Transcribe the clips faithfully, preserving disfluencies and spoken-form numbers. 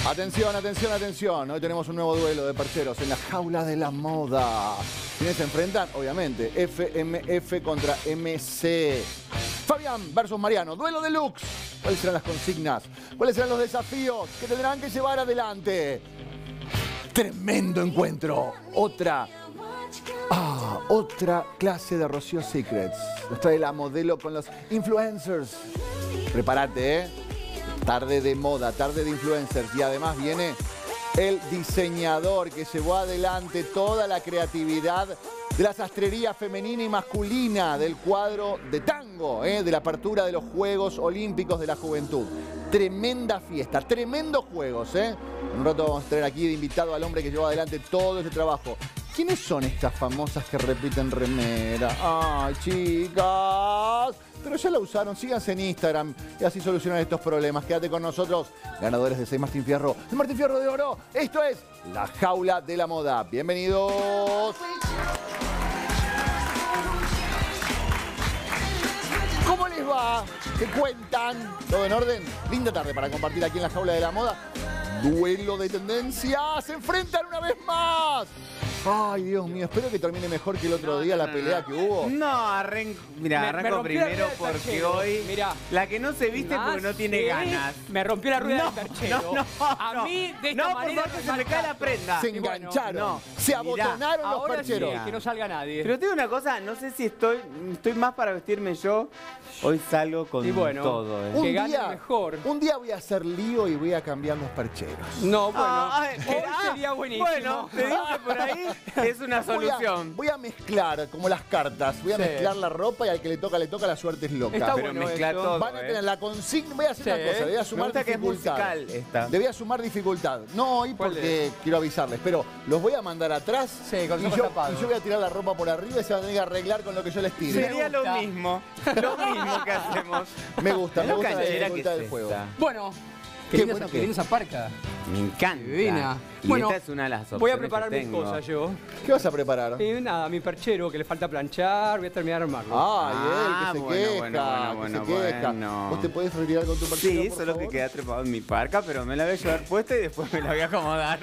Atención, atención, atención. Hoy tenemos un nuevo duelo de percheros en la jaula de la moda. ¿Quiénes se enfrentan? Obviamente, F M F contra M C. Fabián versus Mariano. Duelo deluxe. ¿Cuáles serán las consignas? ¿Cuáles serán los desafíos que tendrán que llevar adelante? Tremendo encuentro. Otra. Ah, otra clase de Rocío Secrets. Nos trae la modelo con los influencers. Prepárate, ¿eh? Tarde de moda, tarde de influencers. Y además viene el diseñador que llevó adelante toda la creatividad de la sastrería femenina y masculina del cuadro de tango, ¿eh? De la apertura de los Juegos Olímpicos de la Juventud. Tremenda fiesta, tremendos juegos, ¿eh? En un rato vamos a tener aquí de invitado al hombre que llevó adelante todo ese trabajo. ¿Quiénes son estas famosas que repiten remera? ¡Ay, chicas! Pero ya la usaron, síganse en Instagram y así solucionan estos problemas. Quédate con nosotros, ganadores de seis Martín Fierro. El Martín Fierro de Oro, esto es La Jaula de la Moda. Bienvenidos. ¿Cómo les va? ¿Qué cuentan? ¿Todo en orden? Linda tarde para compartir aquí en La Jaula de la Moda. Duelo de tendencias, se enfrentan una vez más. Ay, Dios mío, espero que termine mejor que el otro no, día no, la no, pelea no. que hubo. No, arranco, mira, me, arranco me primero porque perchero. hoy Mirá. la que no se viste Ah, porque no tiene sí. ganas. Me rompió la rueda No, del perchero. no, no, A no. mí, de esta no, manera, por favor, que se me cae la prenda. Se Y bueno, engancharon, no. se Mirá, abotonaron los Ahora sí, percheros. que no salga nadie. Pero te digo una cosa, no sé si estoy, estoy más para vestirme yo. Hoy salgo con Y bueno, todo, ¿eh? Un que gane día, mejor. un día voy a hacer lío y voy a cambiar los percheros. No, bueno, Ah, ay, hoy ah, sería buenísimo. Bueno, te digo que por ahí es una Voy a, solución. voy a mezclar, como las cartas, voy a Sí. mezclar la ropa y al que le toca, le toca, la suerte es loca. Está Pero bueno mezcla eso. todo. Van a ¿eh? tener la consigna, voy a hacer Sí. una cosa, le voy a Me sumar gusta que es dificultad. musical esta. Le voy a sumar dificultad. No hoy ¿Cuál porque quiero avisarles, pero los voy a mandar atrás Sí, con y, los yo, ojos tapados. y yo voy a tirar la ropa por arriba y se van a tener que arreglar con lo que yo les tire. Sería lo gusta. mismo, lo mismo que hacemos. Me gusta, me Lo gusta la canchera que dificultad es del juego. esta. Bueno, Qué qué linda, bueno esa- que- qué linda esa parca. Me encanta. Divina. Y Bueno, esta es una de las opciones voy a preparar que mis tengo. cosas yo. ¿Qué vas a preparar? Y nada, mi perchero que le falta planchar, voy a terminar de armarlo. Ay, Ah, él, que se bueno, queja, bueno, bueno, que bueno, se queja. bueno. ¿Vos te podés retirar con tu perchero, Sí, por solo favor? que queda trepado en mi parca, pero me la voy a llevar puesta y después me la voy a acomodar.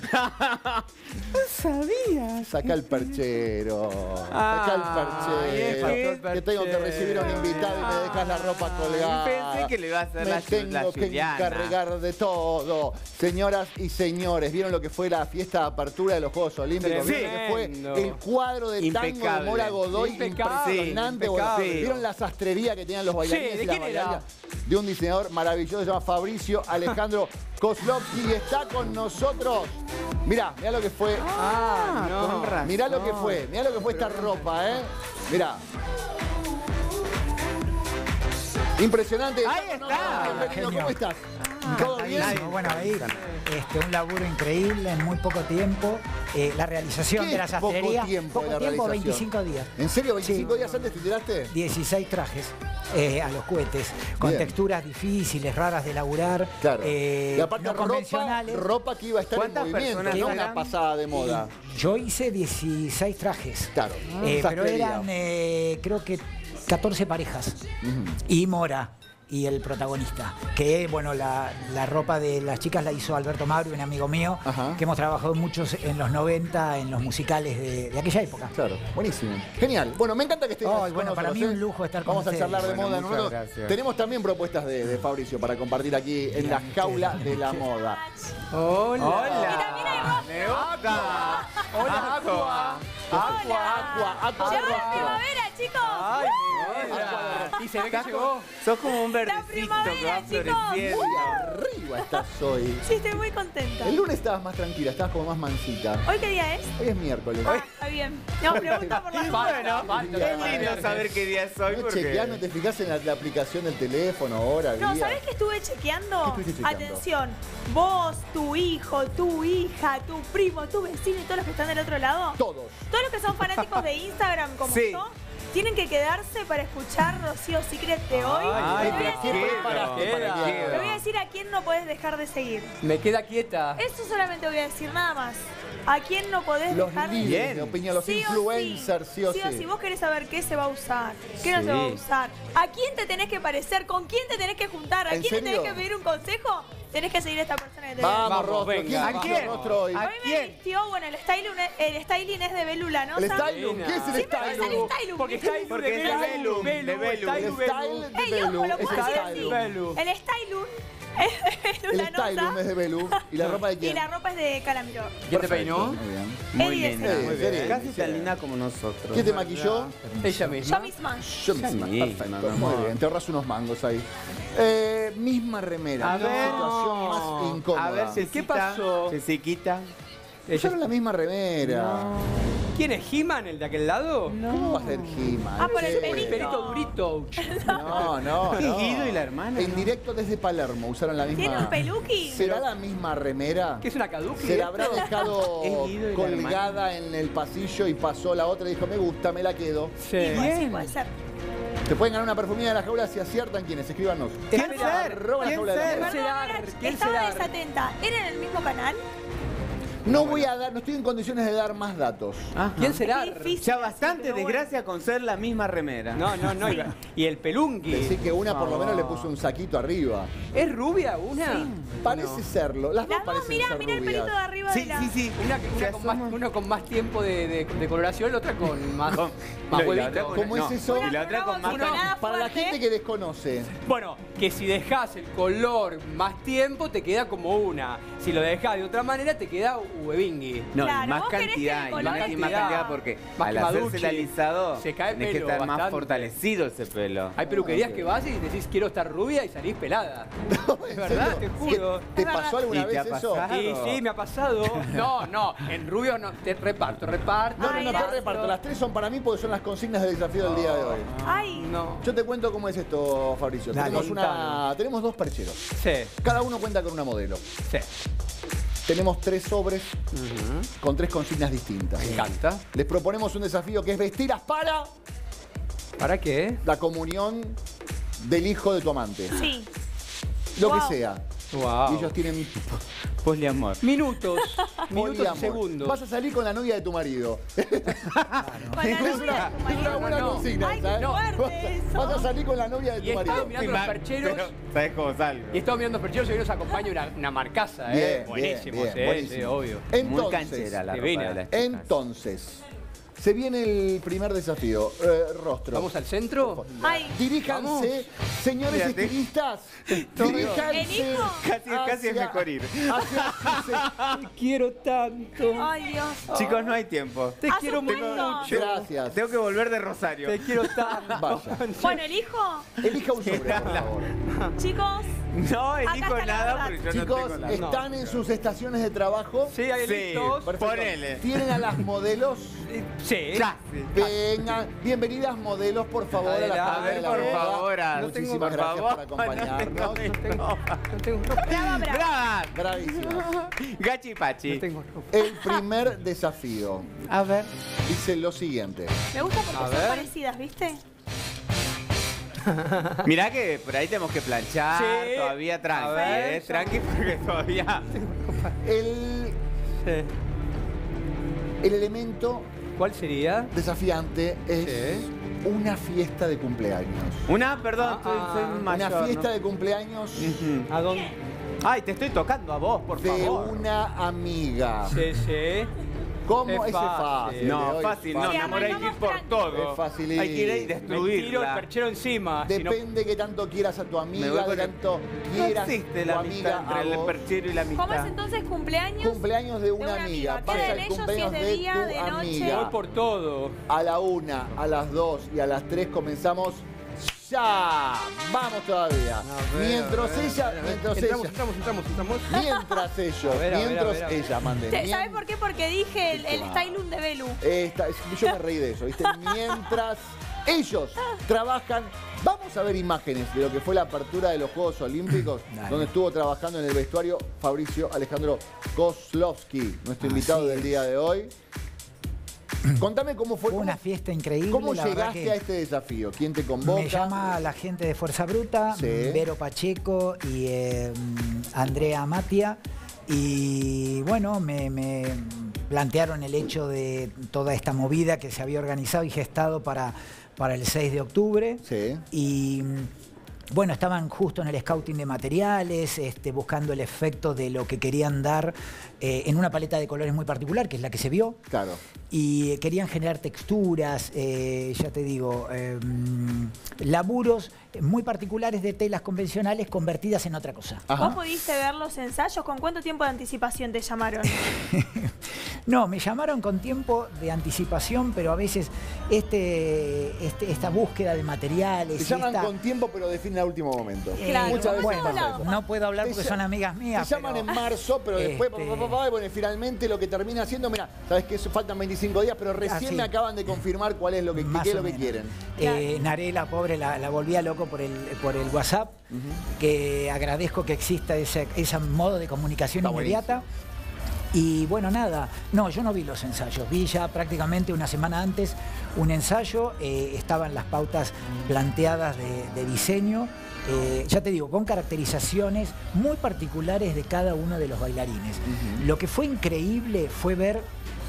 No sabías. Saca el perchero. Ah, Saca el ay, es perchero. que- Que tengo que recibir a un invitado y me dejas la ropa colgada. Pensé que le iba a hacer me la, tengo la que Juliana. encargar de todo. Señoras y señores, ¿vieron lo que fue la fiesta de apertura de los Juegos Olímpicos? Sí. ¿Vieron lo que fue Tremendo. el cuadro de tango de Impecable. Mora Godoy? Impecable, Impresionante. sí, Bueno, impecable. ¿vieron la sastrería que tenían los bailarines Sí, ¿de y las quién era? bailarinas? De un diseñador maravilloso, se llama Fabricio Alejandro Kozlovsky y está con nosotros. Mirá, mirá lo que fue. Ah, no. con razón. Mirá lo que fue, mirá lo que fue esta ropa, ¿eh? Mirá. Impresionante. Ahí No, no, está. no, bienvenido, ¿cómo estás? Ah, ¿Todo bien? Encantadísimo. Bueno, ahí este, un laburo increíble en muy poco tiempo. Eh, la realización ¿Qué de la es poco sastrería. tiempo de la tiempo, realización? veinticinco días. ¿En serio? ¿veinticinco Sí. días antes te tiraste? dieciséis trajes eh, a los cohetes, con Bien. texturas difíciles, raras de laburar. Claro. eh, y aparte no ropa, convencionales. ropa que iba a estar en ¿Cuántas movimiento, personas no una eran? pasada de moda. Y yo hice dieciséis trajes. Claro. Eh, pero Sastrería. eran, eh, creo que, catorce parejas. Y Mora. Y el protagonista, que bueno, la, la ropa de las chicas la hizo Alberto Mauri, un amigo mío, Ajá. que hemos trabajado muchos en los noventa, en los musicales de, de aquella época. Claro, buenísimo. Genial. Bueno, me encanta que estés Ay, con bueno, para nosotros, mí ¿eh? un lujo estar con Vamos a ustedes. charlar de Bueno, moda en un muchas rato. gracias. Tenemos también propuestas de, de Fabricio para compartir aquí en la jaula de la moda. Hola. Hola. Y también hay ropa. Me gusta. Hola, Aqua. Aqua, Aqua, Aqua. Llegó la Aqua. primavera, chicos. Ay, mira. Y se ve que llegó. Sos como un verdecito primavera, que va chicos. floreciendo. Muy arriba estás hoy. Sí, estoy muy contenta. El lunes estabas más tranquila, estabas como más mansita. ¿Hoy qué día es? Hoy es miércoles. Ah, está bien. No, pregunta por las Falta, cosas. falta. Es lindo saber qué día es hoy No porque... chequeás, no te fijas en la, la aplicación del teléfono, hora, No, día. ¿sabés qué estuve chequeando? ¿Qué estuviste chequeando? Atención, vos, tu hijo, tu hija, tu primo, tu vecino y todos los que están del otro lado. Todos. Todos los que son fanáticos de Instagram como Sí. yo, tienen que quedarse para escuchar Rocío Secret de hoy. Ay, Te voy a te decir- quiero. preparaste para el día de hoy? te voy a decir a quién no podés dejar de seguir. Me queda quieta. Eso solamente voy a decir, nada más. ¿A quién no podés Los dejar de líderes Bien. de opinión, los Sí o influencers, sí o sí. sí. o sí. Vos querés saber qué se va a usar, qué no Sí. se va a usar. ¿A quién te tenés que parecer? ¿Con quién te tenés que juntar? ¿A ¿En quién le serio? tenés que pedir un consejo? Tenés que seguir a esta persona que te Vamos, Vamos, Rostro. venga. ¿Quién ¿A eligió quién? Rostro hoy? ¿A Hoy me quién? vistió, bueno, el styling, el styling es de Belu Lanosa. El Stylum. ¿Qué es el Siempre me sale Stylum? Stylum. Porque ¿viste? Stylum Porque de es de Belu, Belu, de Belu, Belu. El Stylum Style Belu. de Ey, Belu. ojo, lo Es puedo el decir así. Stylum. Belu. El stylum es de Belu El Lanosa. Stylum es de Belu. ¿Y la ropa de Y quién? la ropa es de Calamiro. ¿Quién te Perfecto, peinó? Muy bien. Muy Eddie linda. Desea. Muy bien. Casi Sí. tan linda como nosotros. ¿Quién te maquilló? Ella misma. Yo misma. Yo misma. misma, Perfecto. mi Muy amor. bien. Te ahorras unos mangos ahí. Eh, misma remera. A Una ver. situación más incómoda. A ver, ¿Qué Cecita, pasó? Ceciquita. Usaron la misma remera. ¿Quién es He-Man, el de aquel lado? ¿Cómo va a ser He-Man? Ah, por el ¿Qué? pelito. Perito Durito. No, no, ¿Qué no. Guido y la hermana? En directo desde Palermo usaron la misma. ¿Tiene un peluqui? ¿Será la misma remera? ¿Qué es una Kaduki? Se la habrá dejado Es Guido y la colgada en el pasillo y pasó la otra y dijo, me gusta, me la quedo. Sí. Sí, puede, sí, Bien. puede ser. Te pueden ganar una perfumina de la jaula si aciertan quienes. Escríbanos. ¿Quién Arroba ser? la ¿Quién jaula de la ser? moda. ¿Quién será? Perdón, era- ¿Quién estaba será? desatenta. ¿Era en el mismo canal? No voy a dar, no estoy en condiciones de dar más datos. Ajá. ¿Quién será? Qué difícil. Ya así, bastante pero bueno. desgracia con ser la misma remera. No, no, no. y- Y el pelunqui. Decí que una por lo menos le favor. puso un saquito arriba. ¿Es rubia una? Parece serlo. Las dos Las dos, parecen mirá, ser mirá el rubias. pelito de arriba Sí, de la... sí, sí. Una, Se una con más, asoma. uno con más tiempo de, de, de coloración, la otra con más, Con- más no, y la huevito. otra con- ¿Cómo no, es eso? Y la otra con más Una caña. Para la fuerte. gente que desconoce. Bueno, que si dejas el color más tiempo, te queda como una. Si lo dejas de otra manera, te queda huevingui. No, Claro, y más vos querés que el cantidad, y color más, y más esté- cantidad porque Más al que hacerse Maducci, el alisado se cae tenés que pelo estar más bastante. fortalecido ese pelo. Hay peluquerías que vas y decís quiero estar rubia y salís pelada. Es verdad, te juro. ¿Te Es pasó verdad. alguna ¿Y te vez ha eso? pasado? Sí, sí, me ha pasado. No, no, en rubio no, te reparto, reparto. No, no, Ay, no, te gracias. reparto. Las tres son para mí porque son las consignas del desafío del día de hoy. Ay, No. Yo te cuento cómo es esto, Fabricio. Dale. Tenemos, una, tenemos dos percheros. Sí, Cada uno cuenta con una modelo. sí. Tenemos tres sobres con tres consignas distintas. Me encanta. Les proponemos un desafío que es vestirlas para ¿Para qué? la comunión del hijo de tu amante. sí. Lo Wow. que sea. Wow. Y ellos tienen Poliamor. Minutos, minutos y poliamor. segundos. Vas a salir con la novia de tu marido. Con la Es novia una, de tu es una marido. buena no. consigna, Ay, ¿sabes? qué fuerte Vas a- eso. Vas a salir con la novia de Y tu he estado marido. mirando los percheros. Pero, ¿sabes cómo salgo? Y he estado mirando los percheros y hoy nos acompaña una, una marcaza, ¿eh? Bien, Buenísimo, bien, sí, bien, buenísimo. sí, obvio. Muy Entonces, canchera la ropa divina. de las chicas. entonces, se viene el primer desafío. Eh, rostro. ¿Vamos al centro? Ay, Diríjanse, señores Mírate. estilistas, ¿El diríjanse hijo? Casi, casi es hacia- mejor ir. hacia- Te quiero tanto. ay, Dios. Chicos, no hay tiempo. Te A quiero su puesto. mucho. Gracias. Tengo que volver de Rosario. Te quiero tanto. Vaya. Bueno, el hijo, Elija un sobre, por favor. chicos, No Acá elijo está la nada verdad. porque yo Chicos, no tengo la... están en sus estaciones de trabajo. Sí, hay Sí, listos. Perfecto. ponele. Tienen a las modelos. Sí. Casi. Vengan, bienvenidas modelos, por favor, a la Adelante. Jaula A ver, de la por Moda. favor, a- No tengo- Muchísimas por gracias favor. por acompañarnos. No tengo- No tengo ropa. brava, brava. ¡Brava! Bravísimas. Gachi Pachi. No tengo ropa. El primer desafío A ver. dice lo siguiente. Me gusta porque A son ver. parecidas, ¿viste? Mirá que por ahí tenemos que planchar, Sí. todavía A tranqui, ver, eh, ya. tranqui porque todavía... El, Sí. el elemento ¿Cuál sería? desafiante es Sí. una fiesta de cumpleaños. Una, perdón, Ah, soy, soy ah. mayor, Una fiesta ¿no? de cumpleaños Ujú. ¿A dónde? Ay, te estoy tocando a vos, por de favor. una amiga. Sí, sí. ¿Cómo Es ese fácil. fácil? de No, hoy? fácil, no, Sí, mi amor, hay que ir arrancamos por tranqui. todo. Es facilito. Hay que ir y Me tiro el destruirla. perchero encima. si no- Depende que tanto quieras a tu Me amiga, voy de con el- tanto No quieras existe tu la amiga amistad a entre el vos. perchero y la amistad. ¿Cómo es entonces cumpleaños? Cumpleaños de una, una amiga. amiga. Vas ¿Qué al de ellos si cumpleaños es de de día, tu de noche? amiga. Voy por todo. A la una, a las dos y a las tres comenzamos ya. Vamos todavía. A ver, mientras a ver, ella, a ver. mientras entramos, ella, entramos, entramos, entramos. mientras ellos, A ver, a ver, a mientras ver, a ver. ella manden. Te- mien- ¿Sabes por qué? Porque dije el, el stylum de Belu. Esta- yo me reí de eso, ¿viste? Mientras ellos trabajan, vamos a ver imágenes de lo que fue la apertura de los Juegos Olímpicos, Dale. donde estuvo trabajando en el vestuario Fabricio Alejandro Kozlovsky, nuestro invitado Así del es. día de hoy. Contame cómo fue, Fue una cómo, fiesta increíble. cómo la verdad llegaste que a este desafío, quién te convoca. Me llama la gente de Fuerza Bruta, Sí. Vero Pacheco y eh, Andrea Matia. Y bueno, me, me plantearon el hecho de toda esta movida que se había organizado y gestado para, para el seis de octubre. Sí. Y bueno, estaban justo en el scouting de materiales, este, buscando el efecto de lo que querían dar eh, en una paleta de colores muy particular, que es la que se vio. Claro. Y querían generar texturas, eh, ya te digo, eh, laburos muy particulares de telas convencionales convertidas en otra cosa. Ajá. ¿Vos pudiste ver los ensayos? ¿Con cuánto tiempo de anticipación te llamaron? No, me llamaron con tiempo de anticipación, pero a veces este, este, esta búsqueda de materiales... Te y llaman esta- con tiempo, pero definen al último momento. Eh, Claro, Muchas veces bueno, pasa eso. no puedo hablar Te porque ll- son amigas mías. Te llaman pero- en marzo, pero después, Este- pa, pa, pa, pa, bueno, finalmente lo que termina haciendo, mira, sabes que eso faltan veinticinco días, pero recién Así. me acaban de confirmar cuál es lo que, Más qué es o lo que menos. quieren. Eh, Narela, pobre, la, la volvía loco por el, por el WhatsApp, que agradezco que exista ese, ese modo de comunicación Está inmediata. Y bueno, nada, no, yo no vi los ensayos, vi ya prácticamente una semana antes un ensayo, eh, estaban las pautas planteadas de, de diseño, eh, ya te digo, con caracterizaciones muy particulares de cada uno de los bailarines. Lo que fue increíble fue ver,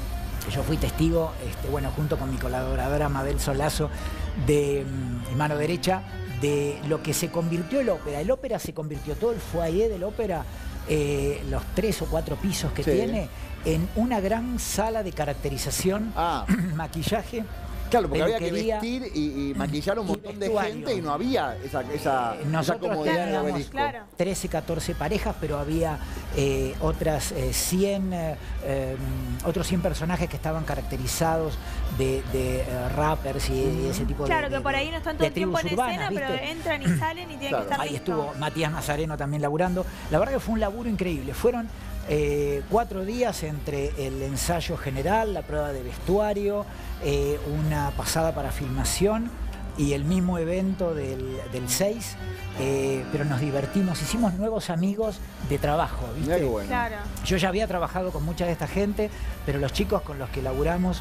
yo fui testigo, este, bueno, junto con mi colaboradora Mabel Solazo, de mm, mano derecha, de lo que se convirtió el ópera. El ópera se convirtió, todo el foyer del ópera, eh, los tres o cuatro pisos que Sí. tiene, en una gran sala de caracterización, Ah, maquillaje. claro, porque había que peluquería, vestir y, y maquillar a un y montón de vestuario. gente y no había esa, esa, Eh, esa nosotros comodidad en el teníamos, obelisco. claro. trece, catorce parejas, pero había eh, otras eh, cien, eh, eh, otros cien personajes que estaban caracterizados de, de, eh, rappers y, y ese tipo de Claro, que de- por ahí no están de todo el tiempo en tribus urbanas, escena, pero ¿viste? entran y salen y tienen Claro. que estar Ahí listos. estuvo Matías Nazareno también laburando. La verdad que fue un laburo increíble. Fueron eh, cuatro días entre el ensayo general, la prueba de vestuario, eh, una pasada para filmación y el mismo evento del, del seis. Eh, pero nos divertimos, hicimos nuevos amigos de trabajo, ¿viste? Mirá qué bueno. Claro. Yo ya había trabajado con mucha de esta gente, pero los chicos con los que laburamos,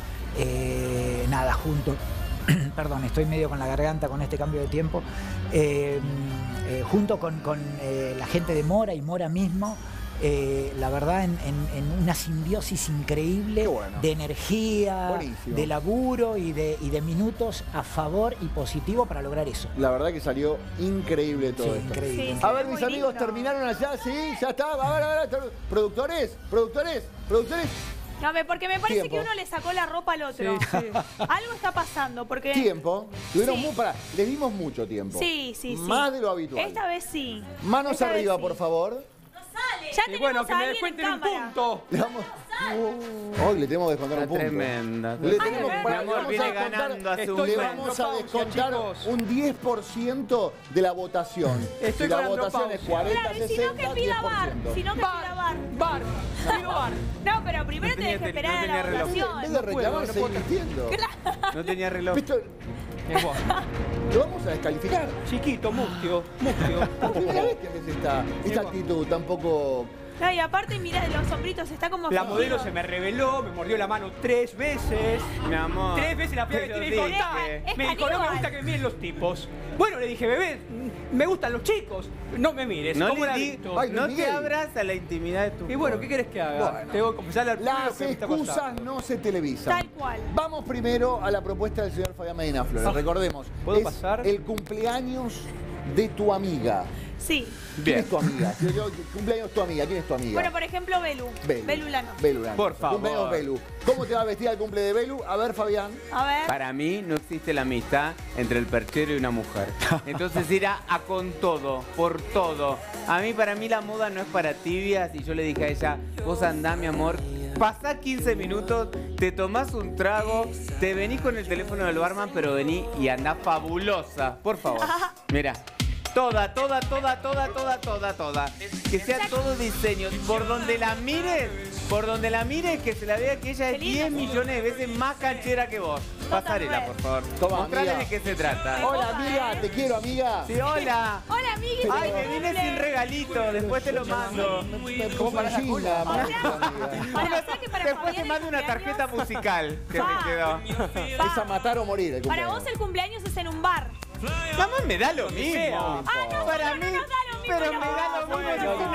eh, nada, juntos. Perdón, estoy medio con la garganta con este cambio de tiempo. Eh, eh, junto con, con, eh, la gente de Mora y Mora mismo, eh, la verdad, en, en- en una simbiosis increíble Qué bueno. de energía, Buenísimo. de laburo y de, y de minutos a favor y positivo para lograr eso. La verdad que salió increíble todo Sí, esto. increíble. Sí, A se ver, ve mis muy amigos, lindo. terminaron allá, sí, ya está. A ver, a ver, a ver. Productores, productores, productores. No, me- porque me parece Tiempo. que uno le sacó la ropa al otro. Algo está pasando, porque... Tiempo. Tuvieron Sí. mu- pará, les dimos mucho tiempo. Sí, sí, sí. Más de lo habitual. Esta vez sí. Manos Esta vez arriba, sí. por favor. Ya Y tenemos bueno, que a me alguien en descuenten un cámara. punto. Le damos. Hoy le tenemos que descontar un Está punto. tremenda. Le Ay, tenemos mi pará, amor, le vamos a viene descontar- ganando a su Estoy Le con vamos a andropausia, descontar chicos. un diez por ciento de la votación. Estoy si la con votación es andropausia. cuarenta, Claro, y si no sesenta, que diez pida por bar. ciento. Si no que pida bar. Bar, pido bar. No, pero primero No tenía tenés que tele- esperar no a tenía la reloj. En vez de votación. reclamar, no seguir puedo. mintiendo. No tenía reloj. Esto Es vos. lo vamos a descalificar. Chiquito, mustio, mustio. Por primera vez que ves esta, esta vos. actitud tampoco. No, y aparte, mira, los sombritos, está como... La fingido. modelo se me reveló, me mordió la mano tres veces. Mi amor. Tres veces la fui a Te lo vestir y me dijo, dije. "Tá". Es Me dijo, no me caníbal. gusta que me miren los tipos. Bueno, le dije, bebé, me gustan los chicos. No me mires, No, como le la di- visto. Ay, no te Miguel. abras a la intimidad de tu Y bueno, ¿qué querés que haga? Bueno. Tengo que confesarle al público Las que me está excusas pasando. no se televisan. Tal cual. Vamos primero a la propuesta del señor Fabián Medina Flores. Ah, Recordemos, ¿puedo es pasar? el cumpleaños de tu amiga. Sí. ¿Quién Bien. es tu amiga? Si yo- cumpleaños tu amiga, ¿quién es tu amiga? Bueno, por ejemplo, Belu. Belu. Belu Lano. Belu Lano. Por favor. Cumpleaños Belu. ¿Cómo te va a vestir al cumple de Belu? A ver, Fabián. A ver. Para mí no existe la amistad entre el perchero y una mujer. Entonces irá a con todo, por todo. A mí, para mí la moda no es para tibias y yo le dije a ella, vos andá, mi amor, pasá quince minutos, te tomás un trago, te venís con el teléfono del barman, pero vení y andá fabulosa. Por favor. Mira. Toda, toda, toda, toda, toda, toda, toda. Que sea todo diseño. Por donde la mires, por donde la mires, que se la vea que ella Qué es lindo. diez millones de veces más canchera que vos. Pasarela, por favor. Toma, Mostrale amiga. de qué se trata. Hola, amiga. Te quiero, amiga. Sí, hola. Hola, amiguis. Ay, me vine sin regalito, después te lo mando. Me puso en China, O sea, amiga. para, o sea que para Después te Fabián mando el una cumpleaños- tarjeta musical que me Pa. quedó. Es a matar o morir el Para cumpleaños. vos el cumpleaños es en un bar. Mamá, me da lo mismo. sea. Ah, no, Para no, mí, no nos da lo mismo, pero no. me da lo mismo. No, Yo no, tengo una no. casa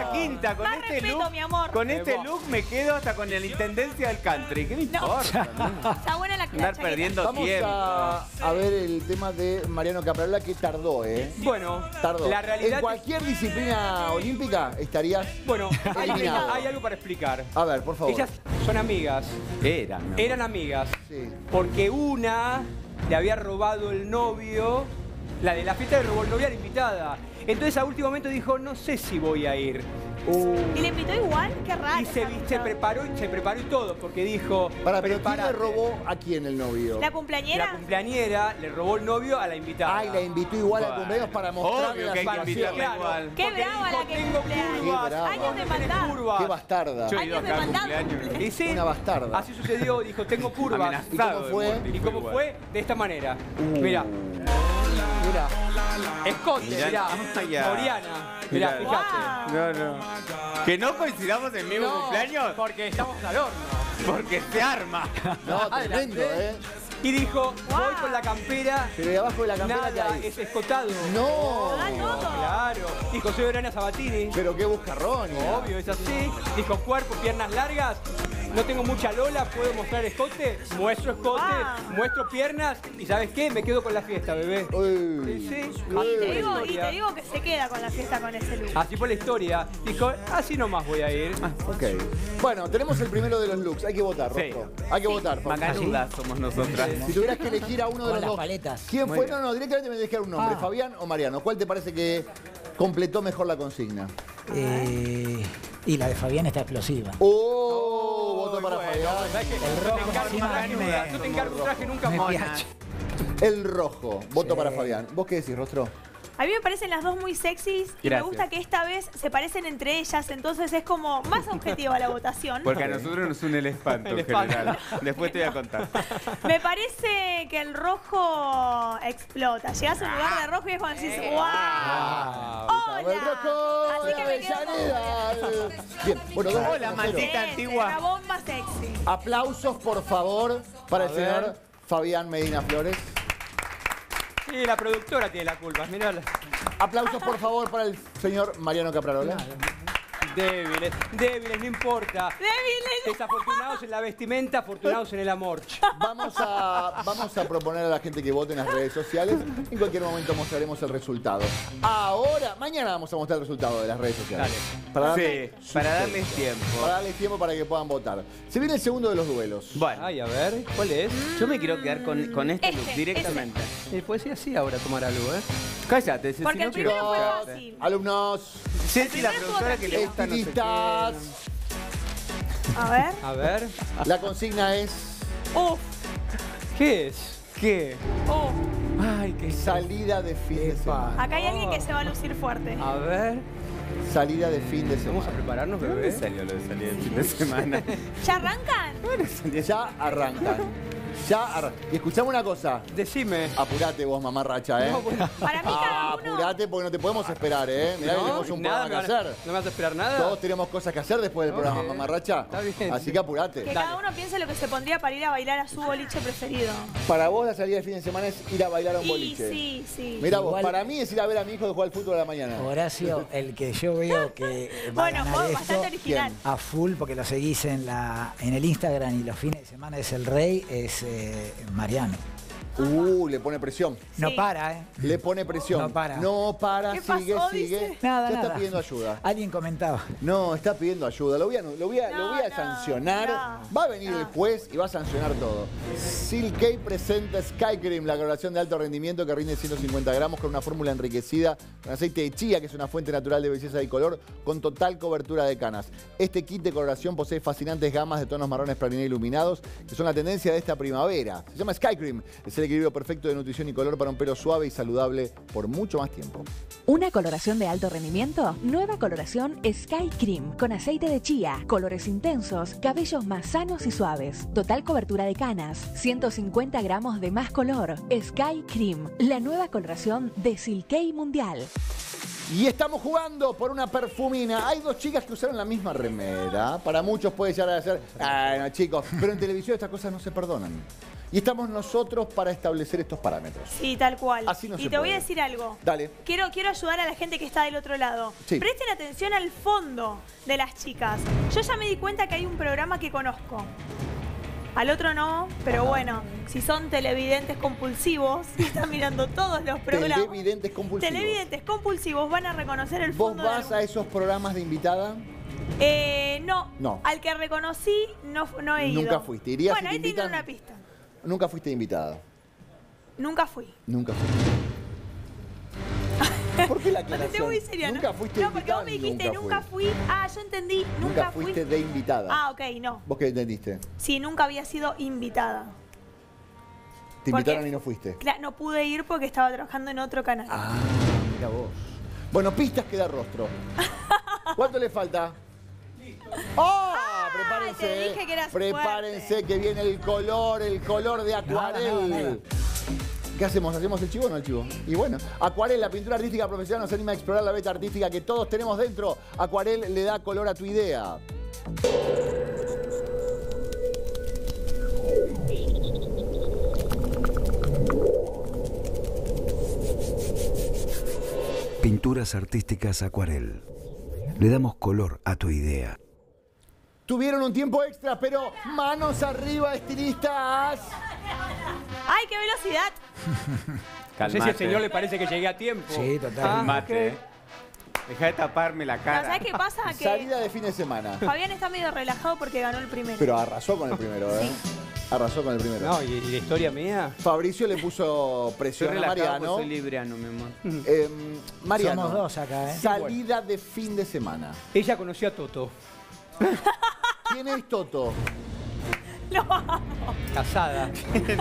la quinta. Con Más este respeto, look, mi amor. con este look me quedo hasta con la intendencia del country. ¿Qué me importa? no? Está buena la, la Andar chaqueta. perdiendo Vamos tiempo. a, a ver el tema de Mariano Caprarola, que tardó, ¿eh? Bueno, Tardó. la realidad En cualquier disciplina olímpica estarías... Bueno, hay, eliminado. hay algo para explicar. A ver, por favor. Ellas son amigas. Era, mi amor. Eran amigas. Sí. Porque una le había robado el novio, la de la fiesta le robó el novio a la invitada. Entonces a último momento dijo, no sé si voy a ir. ¿Y le invitó igual? Qué raro. Y se, vi- se preparó y se preparó y todo, porque dijo. Para, pero ¿quién le "Prepárate". robó a quién el novio? ¿La cumpleañera? La cumpleañera le robó el novio a la invitada. Ay, la invitó igual al Bueno, cumpleaños para mostrarle obvio la que hay que situación. invitarla igual. Qué Porque brava dijo, la que tengo cumpleaños. Qué curvas, brava. Años de tenés maldad. curvas. Qué bastarda. Yo he ido Años de acá a maldad cumpleaños. cumple. Y sí, Una bastarda. así sucedió, dijo, tengo curvas. Amenazado ¿Y cómo de fue? muerte. ¿Y cómo Igual. fue? De esta manera. Uh. Mira, Mira. escote, Mirá. mirá. Ah, ya. Oriana. Mirá, Mirá. fíjate. No, no. Que no coincidamos en mi No, cumpleaños porque estamos al horno. porque se arma. No, tremendo, ¿eh? Y dijo, voy con la campera, Pero de abajo de la campera que nada, hay. es escotado. No. Ah, no. Claro. Dijo, soy Oriana Sabatini. Pero qué buscarrón. Obvio, es así. Dijo, cuerpo, piernas largas. No tengo mucha lola, puedo mostrar escote. Muestro escote, Wow. muestro piernas. ¿Y sabes qué? Me quedo con la fiesta, bebé. Uy. Sí, sí. Y Así te, fue la digo, y historia. te digo que se queda con la fiesta con ese look. Así fue la historia. Dijo, así nomás voy a ir. Ok. Bueno, tenemos el primero de los looks. Hay que votar, Sí. Rostro. Hay que votar. Fabi. Macanudas somos nosotras. Si tuvieras que elegir a uno de Con los las dos. paletas. ¿Quién Muy fue? bien. No, no, directamente me dejar un nombre. Ah. ¿Fabián o Mariano? ¿Cuál te parece que completó mejor la consigna? Eh, y la de Fabián está explosiva. ¡Oh! Voto para Bueno, Fabián. ¿sabes qué? El No te rojo encargo encima un traje me- nunca. No te encargo un traje nunca me más. piache. El rojo. Voto Sí. para Fabián. ¿Vos qué decís, Rostro? A mí me parecen las dos muy sexys y me Gracias. gusta que esta vez se parecen entre ellas, entonces es como más objetiva la votación. Porque a nosotros nos une el espanto El en espanto. general. Después te voy a contar. Me parece que el rojo explota. Llegás a un lugar de rojo y es cuando decís, ¡wow! Ah, el rojo. Así que me quedo con Avellaneda. Bien, bueno, dos Hola, votos a cero. maldita Ese, antigua. Una bomba sexy. Aplausos, por favor, para el A ver. señor Fabián Medina Flores. Sí, la productora tiene la culpa. Mirá, Aplausos, por favor, para el señor Mariano Caprarola. débiles, débiles, no importa. Débiles. Desafortunados en la vestimenta, afortunados en el amor. Vamos a, vamos a proponer a la gente que vote en las redes sociales. En cualquier momento mostraremos el resultado. Ahora, mañana vamos a mostrar el resultado de las redes sociales. Dale. Para Sí, darle para suspenso. darles tiempo. Para darles tiempo para que puedan votar. Se viene el segundo de los duelos. Bueno, Ay, a ver, ¿cuál es? yo me quiero quedar con, con este Este, look directamente. Eh, puede ser así ahora tomar algo, ¿eh? Cállate, si Porque no el primero quiero fue escucharte. fácil. Alumnos, Ceci, la primero productora estuvo que le gusta no sé estilistas. qué. A ver. A ver, La consigna es Uf, ¿qué es? ¿Qué? uf. Ay, qué salida de fin de semana. Acá hay alguien que se va a lucir fuerte. A ver, Salida de fin de vamos a semana. prepararnos, ¿De dónde bebé. salió lo de salir el fin de semana? ¿Ya arrancan? Ya arrancan. Ya arrancan. Y escuchame una cosa. Decime. Apurate vos, mamarracha, ¿eh? No, bueno. Para mí cada uno... Apurate porque no te podemos esperar, ¿eh? Mirá que No, tenemos un nada, programa me que van a- hacer. ¿No me vas a esperar nada? Todos tenemos cosas que hacer después del Ok. programa, mamarracha. Está bien. Así que apurate. Que cada uno piense lo que se pondría para ir a bailar a su boliche preferido. Para vos la salida del fin de semana es ir a bailar a un Y boliche. sí, sí. Mira vos, Igual- para mí es ir a ver a mi hijo de jugar al fútbol a la mañana. Horacio, el que yo veo que va Bueno, a ganar vos, esto bastante original. ¿quién? a full, porque lo seguís en la en el Instagram y los fines de semana es el rey, es eh, Mariano. Uh, le pone presión. No Sí. para, ¿eh? Le pone presión. No para. No para, ¿Qué sigue, pasó, sigue. dice? Nada, ya nada. está pidiendo ayuda. Alguien comentaba. No, está pidiendo ayuda. Lo voy a, lo voy a, lo No, voy a no, sancionar. no, va a venir no. el juez y va a sancionar todo. Silkei presenta Sky Cream, la coloración de alto rendimiento que rinde ciento cincuenta gramos con una fórmula enriquecida con aceite de chía, que es una fuente natural de belleza y color, con total cobertura de canas. Este kit de coloración posee fascinantes gamas de tonos marrones praliné iluminados, que son la tendencia de esta primavera. Se llama Sky Cream. Es el equilibrio perfecto de nutrición y color para un pelo suave y saludable por mucho más tiempo. ¿Una coloración de alto rendimiento? Nueva coloración Sky Cream, con aceite de chía, colores intensos, cabellos más sanos y suaves, total cobertura de canas, ciento cincuenta gramos de más color. Sky Cream, la nueva coloración de Silkei Mundial. Y estamos jugando por una perfumina. Hay dos chicas que usaron la misma remera. Para muchos puede llegar a ser, ah, no, chicos, pero en televisión estas cosas no se perdonan. Y estamos nosotros para establecer estos parámetros. Sí, tal cual. Así no y se te voy puede. a decir algo. Dale. Quiero, quiero ayudar a la gente que está del otro lado. Sí. Presten atención al fondo de las chicas. Yo ya me di cuenta que hay un programa que conozco. Al otro no, pero bueno, si son televidentes compulsivos y están mirando todos los programas. Televidentes compulsivos. Televidentes compulsivos van a reconocer el ¿Vos fondo vas de a esos programas de invitada? Eh, no. No. Al que reconocí no, no he ido. Nunca fuiste. ¿Irías Bueno, si te ahí tienen invitan? una pista. Nunca fuiste invitada. Nunca fui. Nunca fuiste. ¿Por qué la aclaración? Te muy seria, ¿no? Nunca fuiste No, porque invitada. vos me dijiste nunca, nunca fui. fui. Ah, yo entendí. Nunca, Nunca fui. fuiste de invitada. Ah, ok, no. ¿Vos qué entendiste? Sí, nunca había sido invitada. Te Porque- invitaron y no fuiste. Claro, no pude ir porque estaba trabajando en otro canal. Ah, mira vos. Bueno, pistas que da rostro. ¿Cuánto le falta? ¡Oh! Prepárense. te dije que eras Prepárense fuerte. que viene el color, el color de acuarel. Nada, nada, nada. ¿Qué hacemos? ¿Hacemos el chivo o no el chivo? Y bueno, Acuarel, la pintura artística profesional, nos anima a explorar la beta artística que todos tenemos dentro. Acuarel le da color a tu idea. Pinturas artísticas Acuarel. Le damos color a tu idea. Tuvieron un tiempo extra, pero manos arriba, estilistas. ¡Ay, qué velocidad! No sé si al señor le parece que llegué a tiempo. Sí, total. Ah, Calmate. ok. Deja de taparme la No, cara. ¿sabes qué pasa? Que Salida de fin de semana. Fabián está medio relajado porque ganó el primero. Pero arrasó con el primero, ¿eh? Arrasó con el primero. No, y, y la historia mía. Fabricio le puso Soy presión a relajado porque Mariano. soy libriano, mi amor. Eh, Mariano, Somos dos acá, ¿eh? salida de fin de semana. Ella conoció a Toto, ¿Quién es Toto? casada.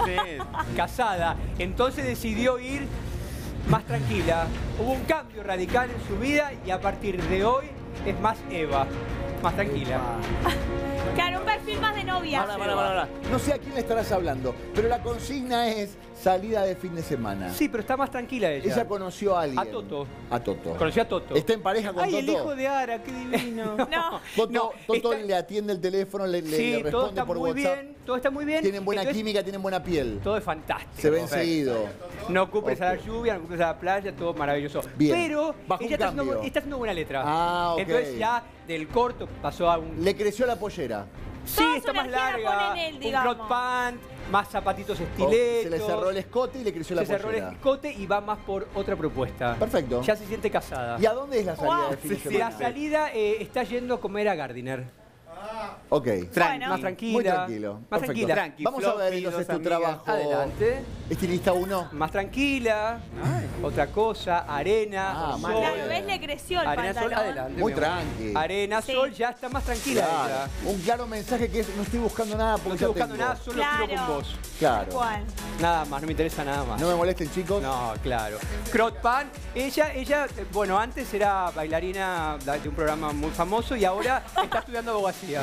casada. Entonces decidió ir más tranquila. Hubo un cambio radical en su vida y a partir de hoy es más Eva, más tranquila. Claro, un perfil más de novia. Pará, pará, pará, pará. No sé a quién le estarás hablando, pero la consigna es salida de fin de semana. Sí, pero está más tranquila ella. Ella conoció a alguien. A Toto. A Toto. Conoció a Toto. ¿Está en pareja con Ay, Toto? el hijo de Ara, qué divino. No. Toto, No, Toto está- le atiende el teléfono, le, le- Sí, le todo responde está por muy WhatsApp. bien, todo está muy bien. Tienen buena Entonces, química, tienen buena piel. Todo es fantástico. Se ven Perfecto. seguido. No ocupes a la Ok. lluvia, no ocupes a la playa, todo maravilloso. Bien. Pero Bajo un ella está haciendo, cambio. está haciendo buena letra. Ah, ok. Entonces ya del corto pasó a un... Le creció la pollera. Sí, Toda está su más energía la larga, pone en él, un digamos. crop pant, más zapatitos O estiletos. se le cerró el escote y le creció la se cerró el pollera. escote y va más por otra propuesta. Perfecto. Ya se siente casada. ¿Y a dónde es la salida Wow. de fin de Y semana? la salida eh, está yendo a comer a Gardiner. Ok. Tranqui. Más tranquila. Muy tranquilo. Más Perfecto. tranquila. Tranqui, Vamos a ver Floppy, entonces dos tu amigas. trabajo. Adelante. Estilista uno. Más tranquila. Otra cosa. Arena. Ah, sol. muy Claro, bien. ¿ves? Le creció el Arena, sol, pantalón. adelante. Muy mi amor. tranqui. Arena, Sí. sol, ya está más tranquila Claro. ella. Un claro mensaje que es no estoy buscando nada porque No ya estoy buscando tengo. nada, solo Claro. quiero con vos. Claro. ¿Cuál? Nada más, no me interesa nada más. No me molesten, chicos. No, claro. Crot Pan, ella, ella, eh, bueno, antes era bailarina de un programa muy famoso y ahora está estudiando abogacía.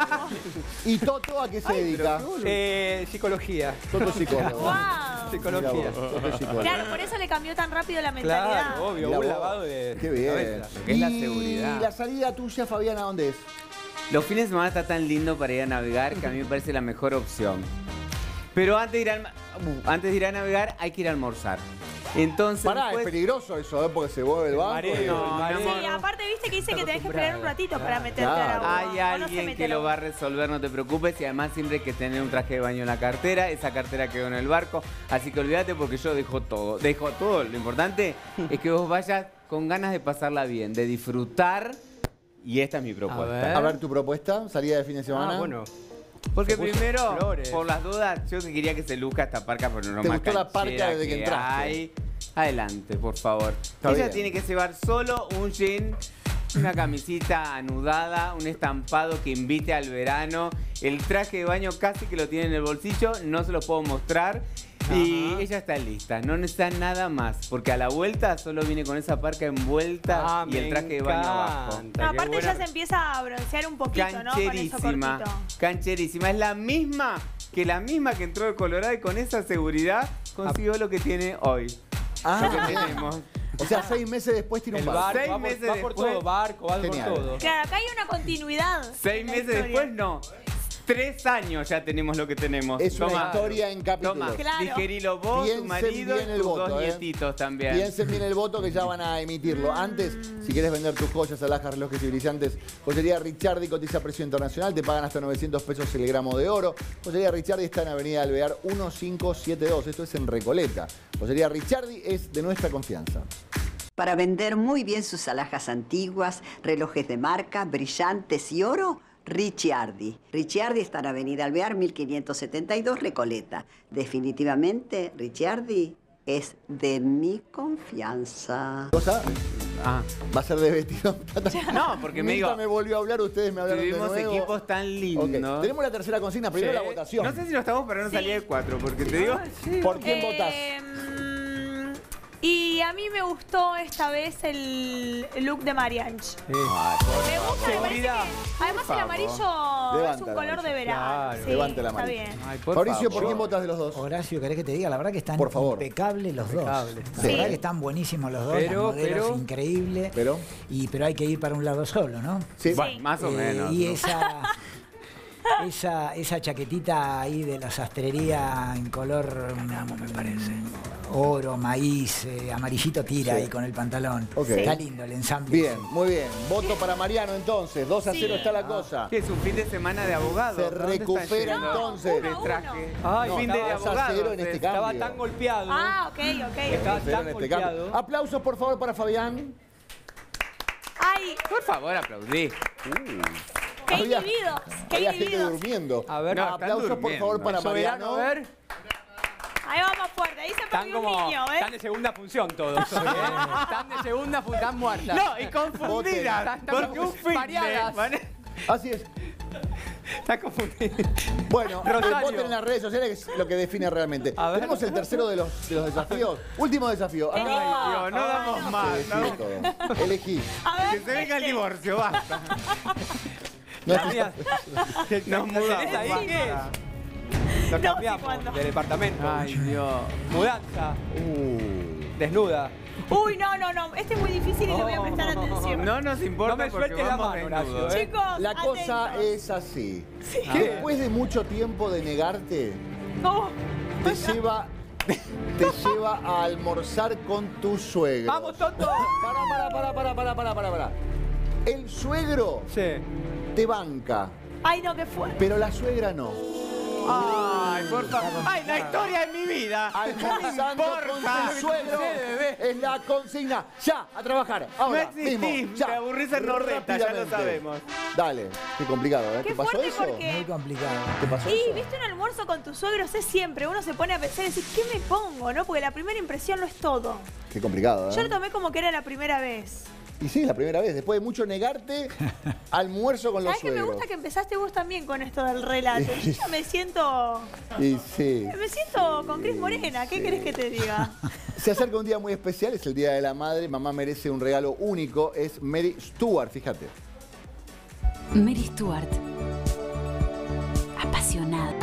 ¿Y Toto a qué se dedica? Eh, psicología. Toto es psicólogo. ¡Wow! Psicología. Mirá vos, Toto es psicólogo. Claro, por eso le cambió tan rápido la mentalidad. Claro, obvio, Mirá un vos. lavado de Qué bien. cabeza. Lo que es la Y seguridad. la salida tuya, Fabiana, ¿dónde es? Los fines de semana está tan lindo para ir a navegar que a mí me parece la mejor opción. Pero antes de ir, al- uh, antes de ir a navegar hay que ir a almorzar. Entonces, Pará, después- es peligroso eso, ¿eh? Porque se mueve el banco. mareo, y- No, mareo. mi amor, Sí, aparte viste que dice que tenés que esperar un ratito para meterte Claro. al agua. hay O no se alguien mete que al lo agua. va a resolver, no te preocupes. Y además siempre hay que tener un traje de baño en la cartera. Esa cartera quedó en el barco. Así que olvídate porque yo dejo todo. Dejo todo. Lo importante es que vos vayas con ganas de pasarla bien, de disfrutar. Y esta es mi propuesta. ver. A ver tu propuesta, salida de fin de semana. Ah, bueno. Porque Se puso primero, flores. por las dudas, yo que quería que se luzca esta parca, pero no ¿Te más gustó la parca canchera desde que entraste? hay. Adelante, por favor. Está Ella bien. tiene que llevar solo un jean, una camisita anudada, un estampado que invite al verano. El traje de baño casi que lo tiene en el bolsillo, no se lo puedo mostrar. Y ella está lista, no necesita nada más, porque a la vuelta solo viene con esa parca envuelta Ah, y el me traje de baño abajo. encanta. No, Qué aparte buena- ya se empieza a broncear un poquito, ¿no? Con eso Cancherísima, cortito. cancherísima. Es la misma que la misma que entró de Colorado y con esa seguridad consiguió lo que tiene hoy. Ah, Lo que tenemos. o sea, seis meses después tiene El un barco. barco, Seis va, por, meses va por después. todo, barco, va Genial. por todo. Claro, acá hay una continuidad. Seis en la meses historia. después no. Tres años ya tenemos lo que tenemos. Es una Toma, historia en capítulos. Toma, Claro. digerilo vos, Piensen tu marido bien y el tus voto, dos ¿eh? nietitos también. Piensen bien el voto que ya van a emitirlo. Antes, si quieres vender tus joyas, alhajas, relojes y brillantes, Joyería Ricciardi cotiza a precio internacional, te pagan hasta novecientos pesos el gramo de oro. Joyería Ricciardi está en Avenida Alvear mil quinientos setenta y dos, esto es en Recoleta. Joyería Ricciardi es de nuestra confianza. Para vender muy bien sus alhajas antiguas, relojes de marca, brillantes y oro, Ricciardi. Ricciardi está en Avenida Alvear mil quinientos setenta y dos, Recoleta. Definitivamente, Ricciardi es de mi confianza. ¿Cosa? Ah. Va a ser de Betty. No, porque me Nunca digo, me volvió a hablar, ustedes me hablaron de tuvimos nuevo. equipos tan lindos. Ok, tenemos la tercera consigna, primero Sí. la votación. No sé si lo estamos para no Sí. salir de cuatro, porque te digo... ¿Por quién votás? Em, Y a mí me gustó esta vez el look de Marianch. Ay, Me gusta, me parece Seguridad. que además el favor. amarillo Levanta es un el color amarillo. de verano. Claro. Sí, Levanta la está amarilla. bien. Ay, por Mauricio, ¿por favor. quién votas de los dos? Horacio, ¿querés que te diga? La verdad que están Por favor. impecables los dos. Impecables. La Sí. verdad que están buenísimos los dos, Pero, los modelos pero- increíbles. Pero, Y, pero hay que ir para un lado solo, ¿no? sí. Bueno, más o Eh, menos. Y ¿no? esa, esa, esa chaquetita ahí de la sastrería en color, ¿cómo me parece? Oro, maíz, eh, amarillito tira Sí. ahí con el pantalón. Ok. Está lindo el ensamble. Bien, muy bien. Voto para Mariano entonces. dos a cero Sí. está la cosa. ¿Qué es un fin de semana de abogado? Se ¿A dónde recupera están yendo? entonces. De Uno a traje. Ay, fin no, de dos a abogado. cero en este caso. Estaba Cambio. tan golpeado. Ah, ok, ok. Estaba Cero tan en este cambio. golpeado. Aplausos, por favor, para Fabián. Ay, Por favor, aplaudí. qué Había- inhibidos, qué Había gente inhibidos. durmiendo. A ver, No, están Aplausos, por durmiendo. favor, para Soberano, Mariano. a ver. Ahí vamos fuerte, ahí se Están perdió un como. niño, Están ¿eh? de segunda función todos. ¿eh? Están de segunda función, están muertas. No, y confundida. Están- están Porque un fin de... mareadas. ¿vale? Así es. Está confundido. Bueno, eh, Rosario. voten en las redes sociales, que es lo que define realmente. A ver. Tenemos el tercero de los, de los desafíos. Último desafío. Elijo. Acá Dios, no damos Ay, no. más. elegí ¿no? todo. Elegí. A Que ver, se venga el este, divorcio, basta. No, La mía- Nos mudamos. ¿Tenés ahí basta. qué es? No, Lo sí, cambiamos ¿cuándo? de departamento. Ay, Dios. Mudanza. Uh. Desnuda. Uy, no, no, no. Este es muy difícil y le voy a prestar atención. No nos importa No me porque sueltes la vamos mano, desnudos, Horacio, ¿eh? Chicos, La cosa atentos. es así. ¿Qué? Después de mucho tiempo de negarte, Oh, te lleva, te lleva a almorzar con tu suegro. ¡Vamos, Toto! Para, para, para, para, para, para, para, para. El suegro Sí. te banca, Ay, no, qué fuerte. pero la suegra no. Ay, por favor. Ay, la historia de mi vida. Almorzando con importa. tu suegro es la consigna. Ya, a trabajar. Ahora No existís, mismo. Ya. te aburrís en Nordelta, ya lo Rápidamente. sabemos. Dale, qué complicado, ¿eh? Qué ¿Te pasó fuerte eso? porque- Muy complicado. ¿Te pasó Y eso? viste un almuerzo con tus suegros es siempre, uno se pone a pensar y decir, ¿qué me pongo? ¿No? Porque la primera impresión no es todo. Qué complicado, ¿eh? Yo lo tomé como que era la primera vez. Y sí, la primera vez. Después de mucho negarte, almuerzo con los ¿Sabes que me suegros. gusta que empezaste vos también con esto del relato? Yo ya me siento. Y sí. Me siento con Cris Morena, ¿qué querés que te diga? Se acerca un día muy especial, es el Día de la Madre. Mamá merece un regalo único. Es Mary Stewart, fíjate. Mary Stewart. Apasionada.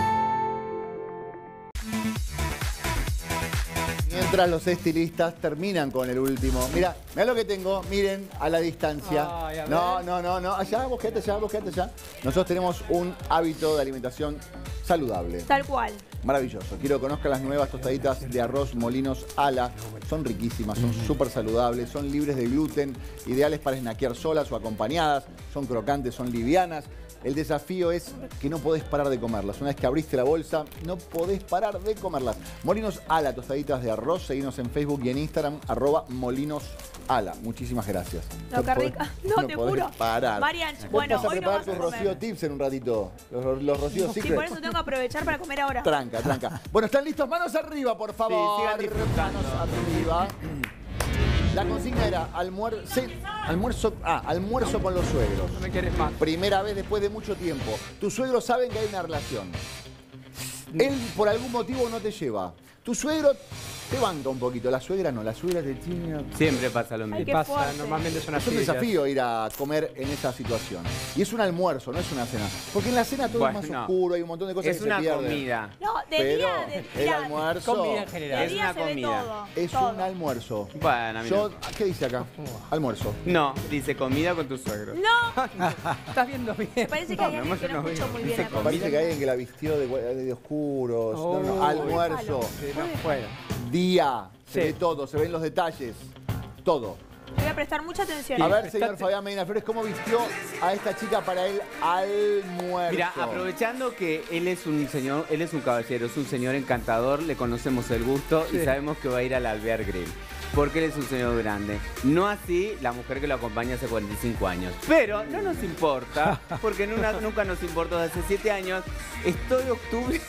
Mientras los estilistas terminan con el último. Mira, mira lo que tengo, miren a la distancia. Ay, a no, ver. no, no, no. Allá, busquete allá, busquete allá. Nosotros tenemos un hábito de alimentación saludable. Tal cual. Maravilloso. Quiero que conozcan las nuevas tostaditas de arroz Molinos Ala. Son riquísimas, son súper saludables, son libres de gluten, ideales para snackear solas o acompañadas. Son crocantes, son livianas. El desafío es que no podés parar de comerlas. Una vez que abriste la bolsa, no podés parar de comerlas. Molinos Ala, tostaditas de arroz. Seguinos en Facebook y en Instagram, arroba Molinos Ala. Muchísimas gracias. No, qué podés- rica. No, te podés juro. parar. Marianch, Vos bueno, vas a hoy no preparar vas a tus comer. Rocío Tips en un ratito. Los, los Rocío Sí, Secrets. por eso tengo que aprovechar para comer ahora. Tranca, tranca. Bueno, ¿están listos? Manos arriba, por favor. sigan disfrutando. Manos arriba. La consigna era almuerzo, almuerzo, ah, almuerzo con los suegros. No me quieres más. Primera vez después de mucho tiempo. Tus suegros saben que hay una relación. Él por algún motivo no te lleva. Tu suegro te banca un poquito. La suegra no, la suegra te tiene... Siempre pasa lo Ay, mismo. qué Pasa, fuerte. normalmente son Es así. un desafío ir a comer en esa situación. Y es un almuerzo, no es una cena. Porque en la cena todo Bueno, es más oscuro, hay un montón de cosas Es que una se pierden. comida. No, de Pero día, de, el mirá, almuerzo Comida en de general. Es día una se ve comida. todo. es todo. un almuerzo. Bueno, mira. Yo, ¿qué dice acá? Almuerzo. No, dice comida con tu suegro. No, Estás viendo bien. me parece que hay No, alguien que yo no no escuchó veo. muy bien Dice la Me parece conversación. que hay alguien que la vistió de, de, de oscuros. No, no, Oh, almuerzo. Sí, no, fuera. Día. Se Sí. ve todo, se ven los detalles. Todo. Voy a prestar mucha atención. A ver, señor prestate. Fabián Medina Flores, ¿cómo vistió a esta chica para el almuerzo? Mira, aprovechando que él es un señor, él es un caballero, es un señor encantador, le conocemos el gusto y Sí. sabemos que va a ir al Alvear Grill. Porque él es un señor grande. No así la mujer que lo acompaña hace cuarenta y cinco años. Pero no nos importa, porque nunca, nunca nos importó desde hace siete años. Estoy octubre.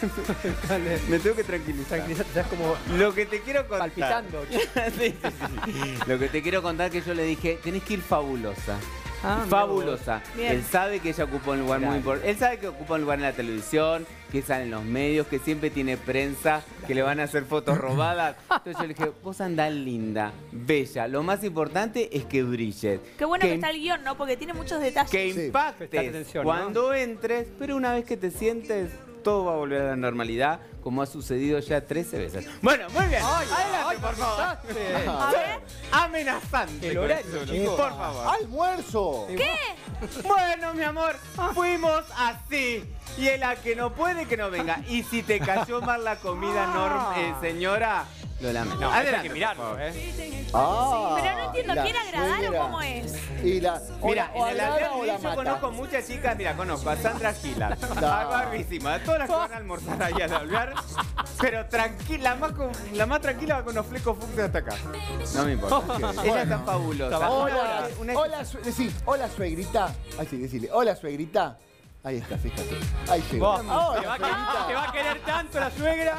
Me tengo que tranquilizar. Tranquilízate, estás como Lo que te quiero contar. palpitando. Sí, sí, sí. Lo que te quiero contar que yo le dije, tenés que ir fabulosa. Ah, Fabulosa. Bien. Él sabe que ella ocupa un lugar Claro. muy importante. Él sabe que ocupa un lugar en la televisión, que sale en los medios, que siempre tiene prensa, que le van a hacer fotos robadas. Entonces yo le dije, vos andás linda, bella. Lo más importante es que brilles. Qué bueno que, que está el guión, ¿no? Porque tiene muchos detalles. Que Sí. impactes Prestate atención, ¿no? cuando entres, pero una vez que te sientes, todo va a volver a la normalidad, como ha sucedido ya trece veces. Bueno, muy bien. Adelante, por favor. A ver, Amenazante. El con horario, eso, chicos. por favor. ¡Almuerzo! ¿qué? Bueno, mi amor, fuimos así. Y el a que no puede que no venga. Y si te cayó mal la comida, Norm, eh, señora, lo lamento. No, eso hay Adelante, que mirarlo, por favor. ¿eh? Ah, Pero no entiendo, la ¿quiere agradar o suegra. cómo es? Y la, o Mira, la- o en el agrada Alvear o Grill la yo mata. conozco muchas chicas, mira, conozco a Sandra Gila, a Barbísima, a todas las que van a almorzar ahí al Alvear, pero tranquila, la más, con- la más tranquila va con los flecos fucsia hasta acá. No me importa. Ella Bueno. está fabulosa. Hola, Una- hola, sue- decí, hola suegrita. Ay, sí, decile, hola suegrita. Ahí está, fíjate. Ahí llegó. Vos, Hola, ¿te, va a, suegrita. te va a querer tanto la suegra?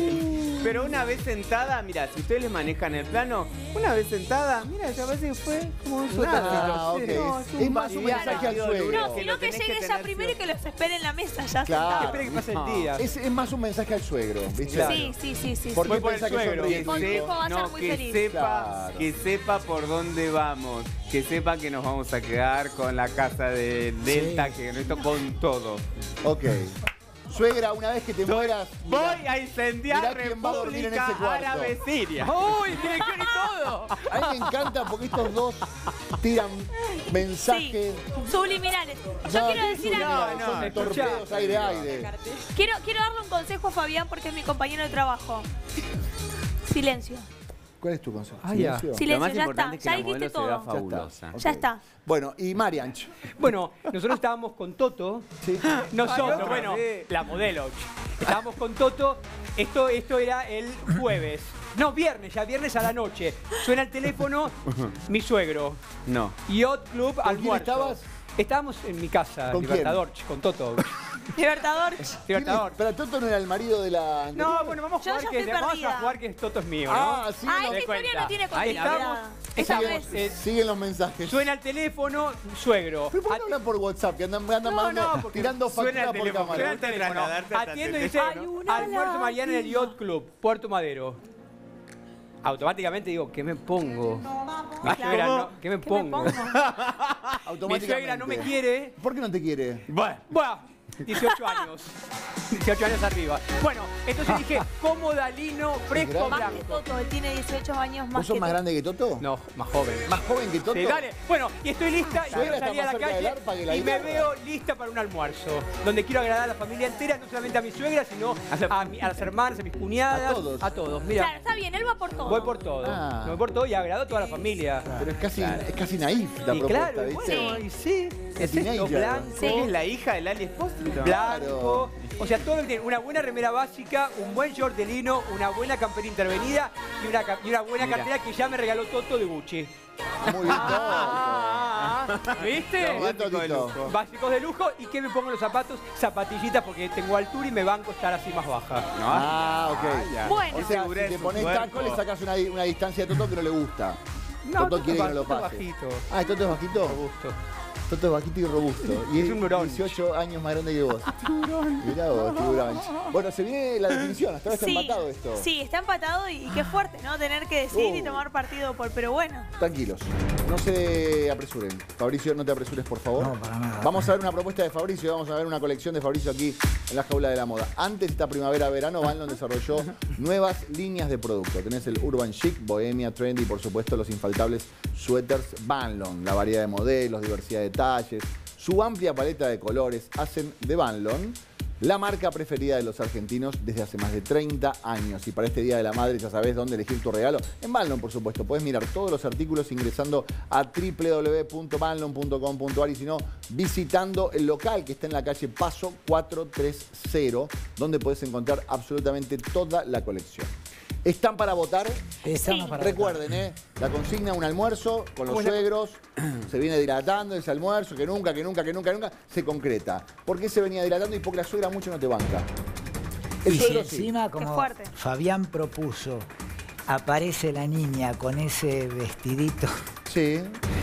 Pero una vez sentada, mira, si ustedes le manejan el plano, una vez sentada, mira, ya parece que fue como un Ah, ok. sueltacito. No, Es un más un vacío, mensaje al no, suegro. No, que sino lo que tenés que llegue ella tener primero y que los espere en la mesa ya Claro. sentado. Espera que pase el No. día. Es, es más un mensaje al suegro, ¿viste? Claro. Sí, sí, sí, sí. ¿Por sí. qué Voy por el pensás que suegro. sonríe? Que, Con tu se- hijo va a ser no, muy que feliz. sepa, Claro. que sepa por dónde vamos, que sepa que nos vamos a quedar con la casa de Delta, que esto con todo. Ok. Suegra, una vez que te mueras. Voy mira, a incendiar mirá quién va a dormir en ese República cuarto. Árabe Siria. ¡Uy, dirección y todo! A mí me encanta porque estos dos tiran Sí, mensajes. subliminales. Yo No, quiero ¿qué decir subliminales? algo. no, Son escuchá. torpedos aire aire. Quiero, quiero darle un consejo a Fabián porque es mi compañero de trabajo. Silencio. ¿Cuál es tu consejo? Ah, ya. ¿Silencio? Lo Silencio, más ya importante está. es que Ya la dijiste modelo se vea todo. fabulosa. Ok. Ya está. Bueno, y Marianch. Bueno, nosotros estábamos con Toto. Sí. Nosotros, otra bueno, vez. la modelo. Estábamos con Toto. Esto, esto era el jueves. No, viernes, ya viernes a la noche. Suena el teléfono, mi suegro. No. Yacht Club quién almuerzo. estabas? Estábamos en mi casa, ¿Con Libertador, con Toto. Libertador. Libertador. Pero Toto no era el marido de la. No, bueno, vamos a Yo jugar ya que estoy vamos perdida. a jugar que Toto es mío, ¿no? Ah, sí. Ah, no- esta historia cuenta. no tiene Ahí estamos. continuidad. Esta Estamos, vez. eh, Siguen los mensajes. Suena el teléfono, suegro. ¿Pero por qué At- no hablan por WhatsApp? Que andan, andan No, mandando- no, porque tirando suena factura el por teléfono, cámara. suena el teléfono. Trasladarte hasta Atiendo y el dice, Hay una almuerzo mañana en el lágrima. Yacht Club, Puerto Madero. Automáticamente digo, ¿qué me pongo? Mi Claro. suegra, no, ¿qué me ¿Qué pongo? me pongo? Mi Automáticamente. suegra no me quiere. ¿Por qué no te quiere? Bueno. Bueno, dieciocho años. dieciocho años arriba. Bueno, entonces dije, comodalino fresco grande. Más que blanco. Toto, él tiene dieciocho años más ¿Vos sos que más Toto. grande que Toto? No, más joven. ¿Más joven que Toto? Sí, dale. Bueno, y estoy lista, y Suegra quiero está salir a más la cerca del calle arpa que la y me guitarra. veo lista para un almuerzo, donde quiero agradar a la familia entera, no solamente a mi suegra, sino a, mi- a las hermanas, a mis cuñadas, A todos. a todos. Mira, Claro, está bien, él va por todo. voy por todo. Ah. Voy por todo y agrado a toda la familia. Pero es casi, es casi naif la y propuesta, claro, ¿viste? bueno, y sí, es esto, Teenager. blanco, Sí. Es la hija de Lali Espósito. blanco. O sea, todo el tiene una buena remera básica, un buen short de lino, una buena campera intervenida y una, ca- y una buena Mira. cartera que ya me regaló Toto de Gucci. Muy bien, Toto. Ah, ¿viste? Muy bien, Totito. Básicos de lujo. ¿Y qué me pongo en los zapatos? Zapatillitas porque tengo altura y me banco estar así más baja. No, Ah, ok. Vaya. Bueno. O sea, Segura si de te su pones cuerpo. taco, le sacas una, una distancia a Toto que no le gusta. No, Toto Toto quiere que no lo Toto pase. bajito. Ah, ¿Toto es bajito? Me gusto. Toto es bajito y robusto. Y es un brunch. dieciocho años más grande que vos. Mirá vos, tiburón. Bueno, se viene la definición. Hasta ahora está Sí, empatado esto. sí, está empatado y qué fuerte, ¿no? Tener que decidir Uh. y tomar partido por, pero bueno. Tranquilos, no se apresuren. Fabricio, no te apresures, por favor. No, para nada. Vamos a ver una propuesta de Fabricio, vamos a ver una colección de Fabricio aquí en la jaula de la moda. Antes de esta primavera-verano, Vanlon desarrolló nuevas líneas de producto. Tenés el Urban Chic, Bohemia, Trendy y por supuesto los infaltables suéteres Vanlon. La variedad de modelos, diversidad de talles, su amplia paleta de colores hacen de Vanlon la marca preferida de los argentinos desde hace más de treinta años. Y para este Día de la Madre ya sabés dónde elegir tu regalo. En Vanlon, por supuesto. Puedes mirar todos los artículos ingresando a w w w punto vanlon punto com punto a r y si no, visitando el local que está en la calle Paso cuatrocientos treinta, donde puedes encontrar absolutamente toda la colección. ¿Están para votar? Estamos Sí. para Recuerden, ¿eh? La consigna, un almuerzo con los Bueno. suegros. Se viene dilatando ese almuerzo que nunca, que nunca, que nunca, que nunca se concreta. ¿Por qué se venía dilatando? Y porque la suegra mucho no te banca. El Y si suegro sí. encima, Qué como fuerte. Fabián propuso, aparece la niña con ese vestidito. Sí.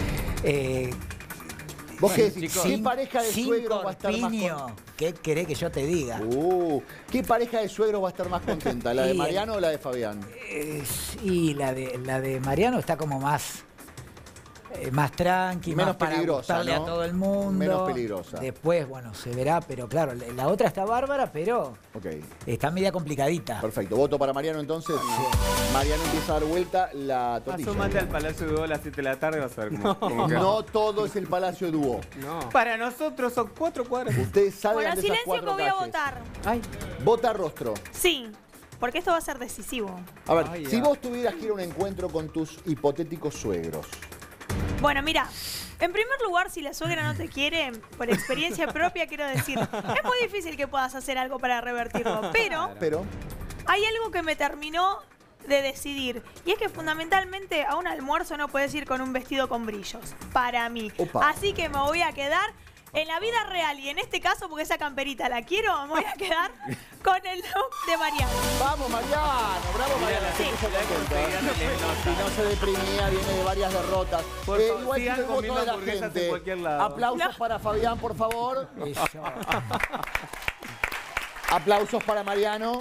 eh, ¿Vos qué sin- decís? chicos. ¿Qué sin- pareja de sin suegros va a estar más corpiño. contenta? ¿Qué querés que yo te diga? Uh, ¿qué pareja de suegros va a estar más contenta? ¿La de Y- Mariano o la de Fabián? Eh, y la de, la de Mariano está como más, eh, más tranqui, Menos más para peligrosa, gustarle ¿no? a todo el mundo. Menos peligrosa. Después, bueno, se verá, pero claro, la la otra está bárbara, pero Ok, está media complicadita. perfecto. ¿Voto para Mariano entonces? Mariano empieza a dar vuelta la tortilla. Asómate al Palacio de Hugo a las siete de la tarde, vas a ver cómo, cómo queda. No todo es el Palacio de Dúo. No. Para nosotros son cuatro cuadras. Ustedes salgan Bueno, de esas silencio que cuatro voy a calles. votar. Ay, Vota rostro. Sí, porque esto va a ser decisivo. A ver, Ay, si ya. vos tuvieras que ir a un encuentro con tus hipotéticos suegros, Bueno, mira, en primer lugar, si la suegra no te quiere, por experiencia propia quiero decir, es muy difícil que puedas hacer algo para revertirlo, pero pero hay algo que me terminó de decidir, y es que fundamentalmente a un almuerzo no puedes ir con un vestido con brillos, para mí. Opa. Así que me voy a quedar en la vida real, y en este caso, porque esa camperita la quiero, me voy a quedar con el look de Mariano. ¡vamos, Mariano! ¡Bravo, Mariano! Se Sí. puso contento, ¿eh? Y no se deprimía, viene de varias derrotas. Por Eh, favor, igual sigan tiene el voto comiendo de la hamburguesas en gente. cualquier lado. Aplausos No. para Fabián, por favor. Eso. Aplausos para Mariano.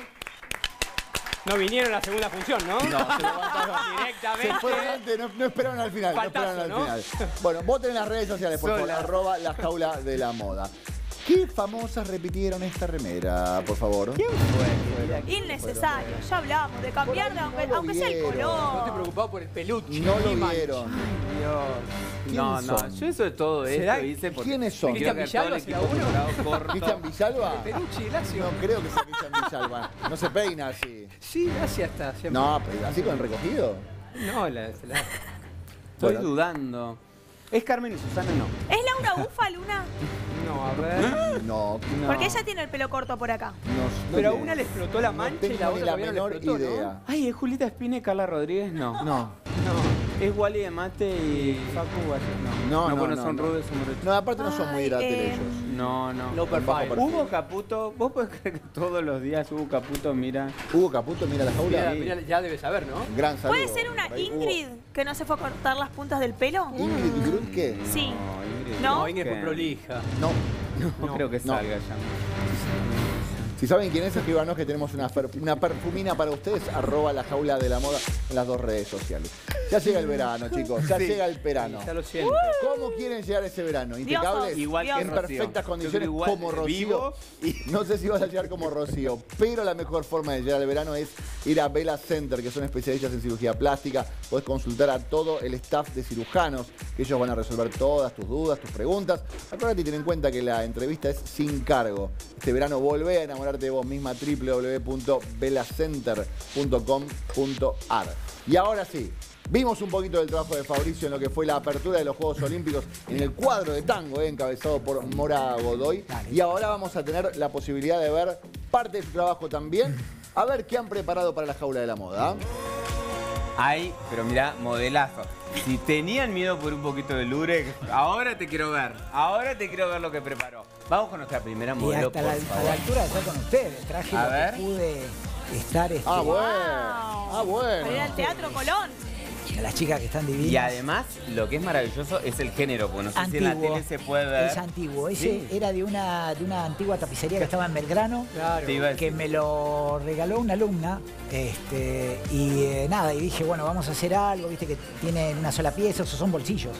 No vinieron a la segunda función, ¿no? No, se levantaron. Directamente. Se fueron antes, no, no esperaron al final. Faltazo, no esperaron ¿no? al final. Bueno, voten en las redes sociales, por favor. Sola. Arroba la jaula de la moda. ¿Qué famosas repitieron esta remera, por favor? ¿Quién fue? Innecesario, ya hablamos de cambiar, de, Por ahí aunque, no lo aunque sea el vieron. No estoy color. preocupado por el peluche. No lo Ni mancha. vieron. Dios. ¿Quién No, no, son? yo eso de todo ¿Será- esto hice porque ¿Quiénes son? quiero que todo el ¿Cristian equipo Villalba colorado corto. ¿Cristian Villalba? Peluche, Lacio. No creo que sea Cristian Villalba. No se peina así. Sí, Lacio está siempre. No, pero así con el recogido. No, la, la- Estoy Bueno. dudando. ¿Es Carmen y Susana? No. ¿Es Laura Ufa, Luna? No, a ver. No, No. Porque ella tiene el pelo corto por acá. no, no Pero a tengo- una le explotó la no mancha y tengo la ni otra la todavía no le menor explotó, idea. Ay, ¿es Julieta Espina y Carla Rodríguez? No. No. ¿no? ¿Es Wally de Mate y Facu Guayas? No. No, no, bueno, no, son no. rubios, son morechos. No, aparte no son muy Ay, gráteles eh, ellos. No, no. Low Bajo profile. perfil. Hugo Caputo, vos podés creer que todos los días Hugo Caputo mira. Hugo Caputo, mira la jaula. Mira, mira, ya debe saber, ¿no? Gran saludo. ¿Puede ser una Por ahí, Hugo. Ingrid que no se fue a cortar las puntas del pelo? ¿Ingrid Grutke? Sí. No, Ingrid. ¿No? No, Ingrid es muy ¿Qué? prolija. No. No, No, creo que no. salga ya. Si saben quién es, escríbanos que tenemos una, per- una perfumina para ustedes, arroba la jaula de la moda en las dos redes sociales. Ya llega el verano, chicos, ya Sí. llega el verano. Ya lo siento. ¿Cómo quieren llegar ese verano? Diosos. ¿Impecables? Igual que en Rocío. perfectas Yo condiciones creo igual, como Rocío. vivo Y no sé si vas a llegar como Rocío, pero la mejor forma de llegar al verano es ir a Vela Center, que son especialistas en cirugía plástica. Podés consultar a todo el staff de cirujanos, que ellos van a resolver todas tus dudas, tus preguntas. Acuérdate y ten en cuenta que la entrevista es sin cargo. Este verano volvé a enamorarte de vos misma, w w w punto velacenter punto com punto a r. Y ahora sí, vimos un poquito del trabajo de Fabricio en lo que fue la apertura de los Juegos Olímpicos en el cuadro de tango, eh, encabezado por Mora Godoy. Y ahora vamos a tener la posibilidad de ver parte de su trabajo también. A ver qué han preparado para la jaula de la moda. Ay, pero mirá, modelazo. Si tenían miedo por un poquito de Lurex, ahora te quiero ver. Ahora te quiero ver lo que preparó. Vamos con nuestra primera Y modelo, hasta por la, a favor. la altura de estar con ustedes. Traje A lo ver. que pude estar. Este, Ah, bueno. Wow. Ah, bueno. Para ir al Teatro Colón. a las chicas que están divinas. Y además, lo que es maravilloso es el género, porque no sé si en la tele se puede ver. Es antiguo. Ese Sí. era de una, de una antigua tapicería que estaba en Belgrano, Claro. Te iba a decir. que me lo regaló una alumna. Este, y eh, nada, y dije, bueno, vamos a hacer algo, viste que tiene una sola pieza, esos son bolsillos.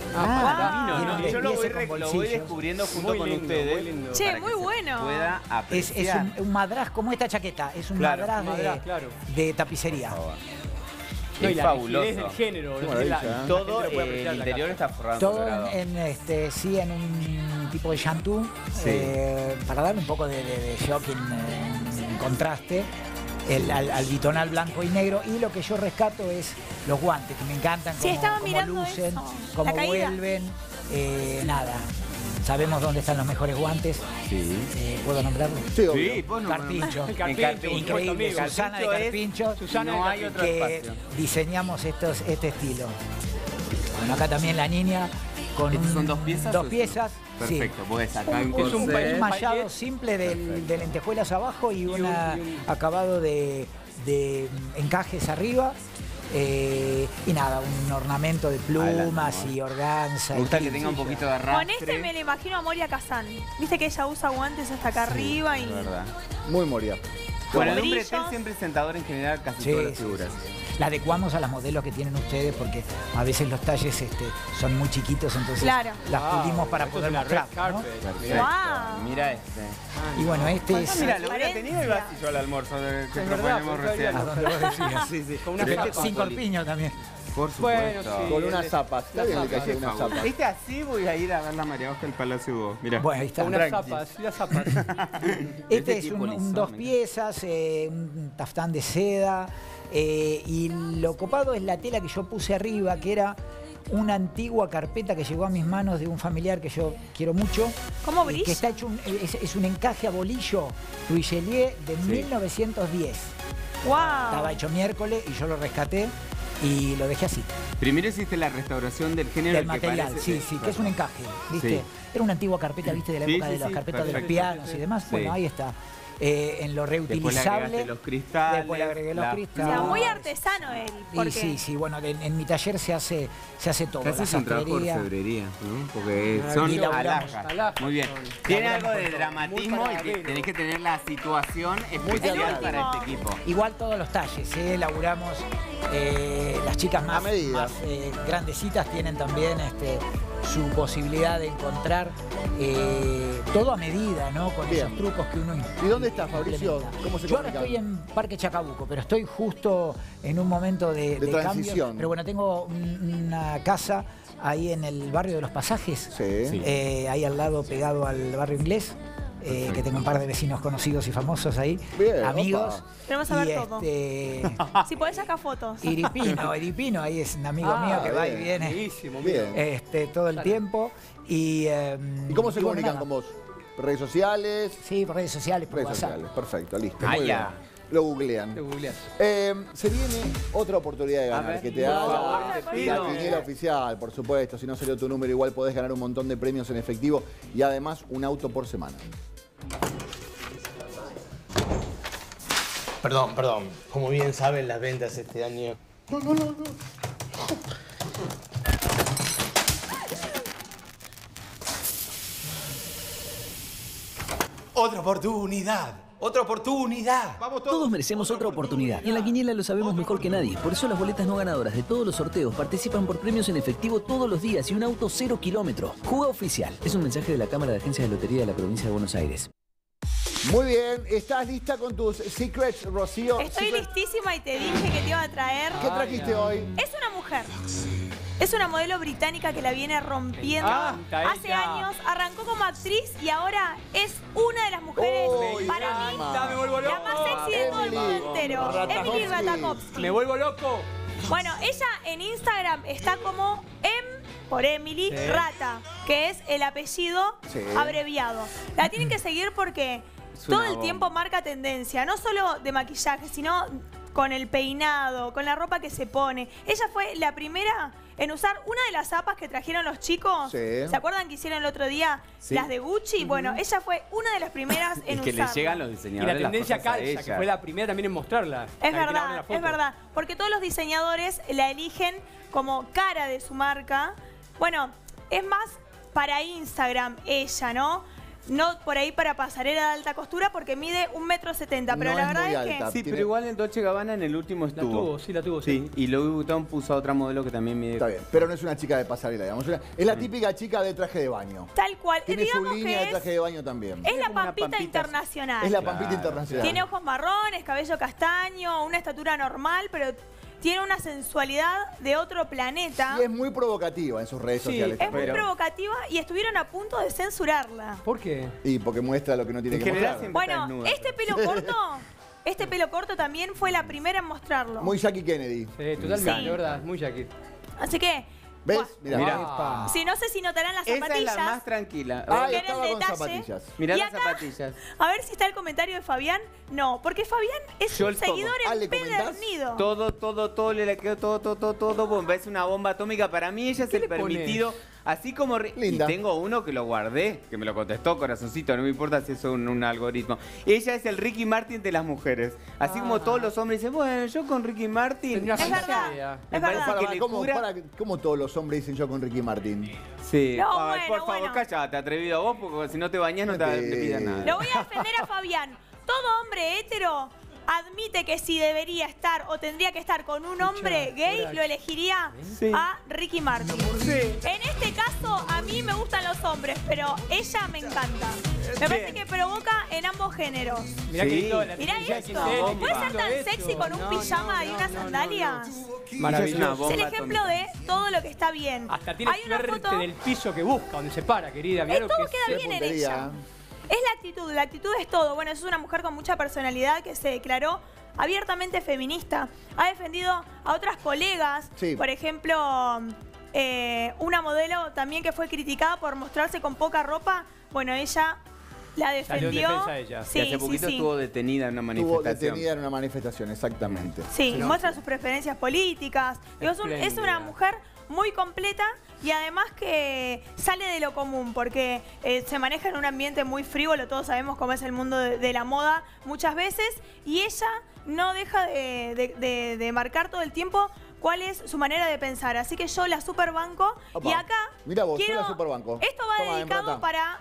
Ah, wow. divino, ¿no? Tiene Yo lo voy, despiece re- con lo voy bolsillos. descubriendo junto Muy con lindo, ustedes. muy lindo. Che, para que muy se bueno. pueda Es, es apreciar. un, un madraz como esta chaqueta, es un Claro, madraz un de, madraz, claro. de tapicería. No, Es y la fabuloso. rigidez del género. Qué ¿no? maravilla, La- ¿eh? la Todo gente lo puede eh, apreciar el en la interior casa. está forrado en Todo dorado. en, en, este, sí, en un tipo de shampoo, Sí. eh, para darle un poco de, de, de shocking, eh, en contraste, el, al, al bitonal blanco y negro. Y lo que yo rescato es los guantes, que me encantan, Sí, cómo, estaba cómo mirando lucen, eso. cómo La caída. vuelven. Eh, nada, sabemos dónde están los mejores guantes. Sí. Eh, ¿Puedo nombrarlo? Sí, obvio. Sí, vos no Carpincho. El En Carpincho, Carpincho. Increíble, amigo. Susana de Carpincho es- Carpincho, Susana no de hay otro que espacio. diseñamos estos, este estilo. Bueno, acá también la niña con ¿Estos un- son dos piezas Dos o- piezas, sí. Perfecto, pues acá hay un Es un corset. Un mallado Paillet. simple del, de lentejuelas abajo y, un- una y un- acabado de, de encajes arriba. Eh, y nada, un ornamento de plumas Adelante, y organza. Me y gusta que quince. tenga un poquito de arrastre. Con este me lo imagino a Moria Kazan. Viste que ella usa guantes hasta acá arriba y. Es verdad. Muy Moria. Bueno, el hombre brillos. T siempre sentador en general casi Sí, todas las sí, figuras. sí. La adecuamos a las modelos que tienen ustedes porque a veces los talles este, son muy chiquitos, entonces Claro. las Ah, pulimos para esto poder es una mostrar. red ¿no? carpet. Perfecto. Guau. Mira este. Y bueno, este es... Ah, mira, lo hubiera tenido el Transparencia. vacío al almuerzo de- que Es verdad, proponemos porque recién. a donde vos decías. Sí, sí. Con una Pero zapa. este Sin con corpiño también. Por Bueno, supuesto. sí. Con unas zapas. Está Las bien que zapas. haya unas zapas. Viste, así voy a ir a ver la María Oscar el Palacio Hugo. Mira. Bueno, ahí está. Con unas Tranqui. zapas, y las zapas. Este Ese es tipo un, un lisón, dos me piezas, eh, un taftán de seda. eh, y lo copado es la tela que yo puse arriba, que era una antigua carpeta que llegó a mis manos de un familiar que yo quiero mucho. ¿Cómo eh, brilla? Que está hecho un, es, es un encaje a bolillo Richelieu de mil novecientos diez. Estaba ¡Wow! hecho miércoles y yo lo rescaté y lo dejé así. Primero hiciste la restauración del género Del que material, parece- sí, sí, que es un encaje, ¿viste? Sí. Era una antigua carpeta, ¿viste? De la Sí, época sí, de las sí, carpetas de los perfecto. pianos y demás. Sí. Bueno, ahí está. Eh, en lo Después le reutilizable. agregaste los cristales. Después le agregué los la- O cristales. sea, muy artesano él. Y Porque sí, sí, bueno, en, en mi taller se hace, se hace todo. Casi la es un trabajo de sastrería. orfebrería, ¿no? Porque Ah, son y laburamos. alhajas. Alhajas Muy bien. son. Tiene Laburamos algo de con todo. dramatismo Muy y para te- tenés que tener la situación El especial último. para este equipo. Igual todos los talles, ¿eh? Laburamos. eh, las chicas más, A medida. más, eh, grandecitas tienen también este, su posibilidad de encontrar eh, todo a medida, ¿no? Con Bien. esos trucos que uno ¿Y dónde estás, Fabricio? implementa. ¿Cómo se Yo ahora comunican? estoy en Parque Chacabuco, pero estoy justo en un momento de, De de transición. cambio. Pero bueno, tengo un- una casa ahí en el barrio de los Pasajes, Sí. eh, ahí al lado pegado al barrio inglés. eh, que tengo un par de vecinos conocidos y famosos ahí, Bien, amigos. opa. Queremos saber y todo. Este, si podés sacar fotos. Iripino, Iripino, ahí es un amigo Ah, mío que va y bien. viene Buenísimo, Bien. mira. este, todo el tiempo. Y, eh, ¿Y cómo se y bueno, comunican nada. con vos? ¿Redes sociales? Sí, por redes sociales, por Redes WhatsApp. sociales, perfecto, listo. Ah, muy ya. bien. Lo googlean. Te googleás. Eh, se viene otra oportunidad de A ganar, ver. que te Por haga favor, te la pido. quiniela oficial, por supuesto. Si no salió tu número, igual podés ganar un montón de premios en efectivo y además un auto por semana. Perdón, perdón. Como bien saben, las ventas este año... ¡Otra oportunidad! ¡Otra oportunidad! Todos merecemos otra oportunidad. Y en la quiniela lo sabemos mejor que nadie. Por eso las boletas no ganadoras de todos los sorteos participan por premios en efectivo todos los días y un auto cero kilómetros. Juga oficial. Es un mensaje de la Cámara de Agencias de Lotería de la Provincia de Buenos Aires. Muy bien, ¿estás lista con tus secrets, Rocío? Estoy Secret- listísima y te dije que te iba a traer. ¿Qué trajiste hoy? Es una mujer. Es una modelo británica que la viene rompiendo. Me encanta Hace ella. años arrancó como actriz y ahora es una de las mujeres, Oh, para mí, encanta, me vuelvo la loco. más sexy de todo el mundo Emily entero. Ratajkowski. Emily Ratajkowski. Me vuelvo loco. Bueno, ella en Instagram está como M por Emily Sí. Rata, que es el apellido Sí. abreviado. La tienen que seguir porque Es todo una el bomba. tiempo marca tendencia, no solo de maquillaje, sino con el peinado, con la ropa que se pone. Ella fue la primera en usar una de las zapas que trajeron los chicos. Sí. ¿Se acuerdan que hicieron el otro día Sí. las de Gucci? Bueno, ella fue una de las primeras en Es que usarla. le llegan los Y diseñadores la tendencia las cosas a calza, ella. que fue la primera también en mostrarla. Es La que tiraron verdad, la es foto. verdad. Porque todos los diseñadores la eligen como cara de su marca. Bueno, es más para Instagram ella, ¿no? No por ahí para pasarela de alta costura porque mide un metro setenta. Pero No la es verdad muy es alta. que... Sí, Tiene- pero igual en Dolce Gabbana en el último La estuvo. tuvo, sí, la tuvo, sí. Sí, y Louis Vuitton puso a otra modelo que también mide... Está bien, pero no es una chica de pasarela, digamos. Es una- Es la típica chica de traje de baño. Tal cual. Tiene su Digamos línea de que traje es, de baño también. es la como una pampita pampita. internacional. Es la pampita Claro. internacional. Tiene ojos marrones, cabello castaño, una estatura normal, pero tiene una sensualidad de otro planeta. Y es muy provocativa en sus redes Sí, sociales. Es muy Pero- provocativa y estuvieron a punto de censurarla. ¿Por qué? Y porque muestra lo que no tiene En que general mostrar. siempre- está Bueno, desnuda. este pelo corto, este pelo corto también fue la primera en mostrarlo. Muy Jackie Kennedy. Sí, totalmente, Sí. de verdad, muy Jackie. Así que, ¿Ves? buah, Mirá. Mirá. Ah. si no sé si notarán las Esa es zapatillas. la más tranquila. Ah, que era estaba el con detalle. zapatillas. Mirá Y las acá, zapatillas. A ver si está el comentario de Fabián. No, porque Fabián es Yo un el todo. seguidor Ah, ¿le comentás? empedernido. Todo, todo, todo, le quedó todo, todo, todo, todo, bomba. Es una bomba atómica. Para mí ella es ¿Qué el le pones? permitido. Así como... re- Linda. Y tengo uno que lo guardé, que me lo contestó, corazoncito, no me importa si es un, un algoritmo. Ella es el Ricky Martin de las mujeres. Así como Ah. todos los hombres dicen, bueno, yo con Ricky Martin... Tendría Es verdad. idea. Me Es parece verdad. Para, que para, le ¿cómo, cura- para- ¿Cómo todos los hombres dicen yo con Ricky Martin? Sí. No, Ay, bueno, por favor, bueno. cállate, atrevido vos, porque si no te bañas no te, No te- te pidan nada. Lo voy a defender a Fabián. Todo hombre hétero admite que si debería estar o tendría que estar con un hombre gay, por lo elegiría Sí. a Ricky Martin. En este caso, a mí me gustan los hombres, pero ella me encanta. Me parece que provoca en ambos géneros. Mirá Sí. qué lindo. la Mirá tendencia esto. que tiene, ¿Puede qué ser lindo tan esto. sexy con un No, pijama no, y no, unas no, no, sandalias? no. Ella es Maravilloso. una Es bomba el ejemplo atómica. de todo lo que está bien. Hasta tiene Hay una suerte foto. del piso que busca, donde se para, querida. Mirá Eh, lo todo que queda es. bien en puntería. ella. Es la actitud, la actitud es todo. Bueno, es una mujer con mucha personalidad que se declaró abiertamente feminista. Ha defendido a otras colegas, Sí. por ejemplo, eh, una modelo también que fue criticada por mostrarse con poca ropa. Bueno, ella la Salió en defendió. defensa de ella. Sí, que hace sí, poquito sí. estuvo detenida en una Estuvo manifestación. detenida en una manifestación, exactamente. Sí, muestra sus preferencias políticas. Digo, es, un- es una Espléndida. mujer muy completa y además que sale de lo común porque eh, se maneja en un ambiente muy frívolo, todos sabemos cómo es el mundo de, de la moda muchas veces, y ella no deja de, de- de- de marcar todo el tiempo cuál es su manera de pensar. Así que yo la superbanco Opa. y acá Mirá vos, yo quiero- la superbanco. Esto va Toma, dedicado Emrata. para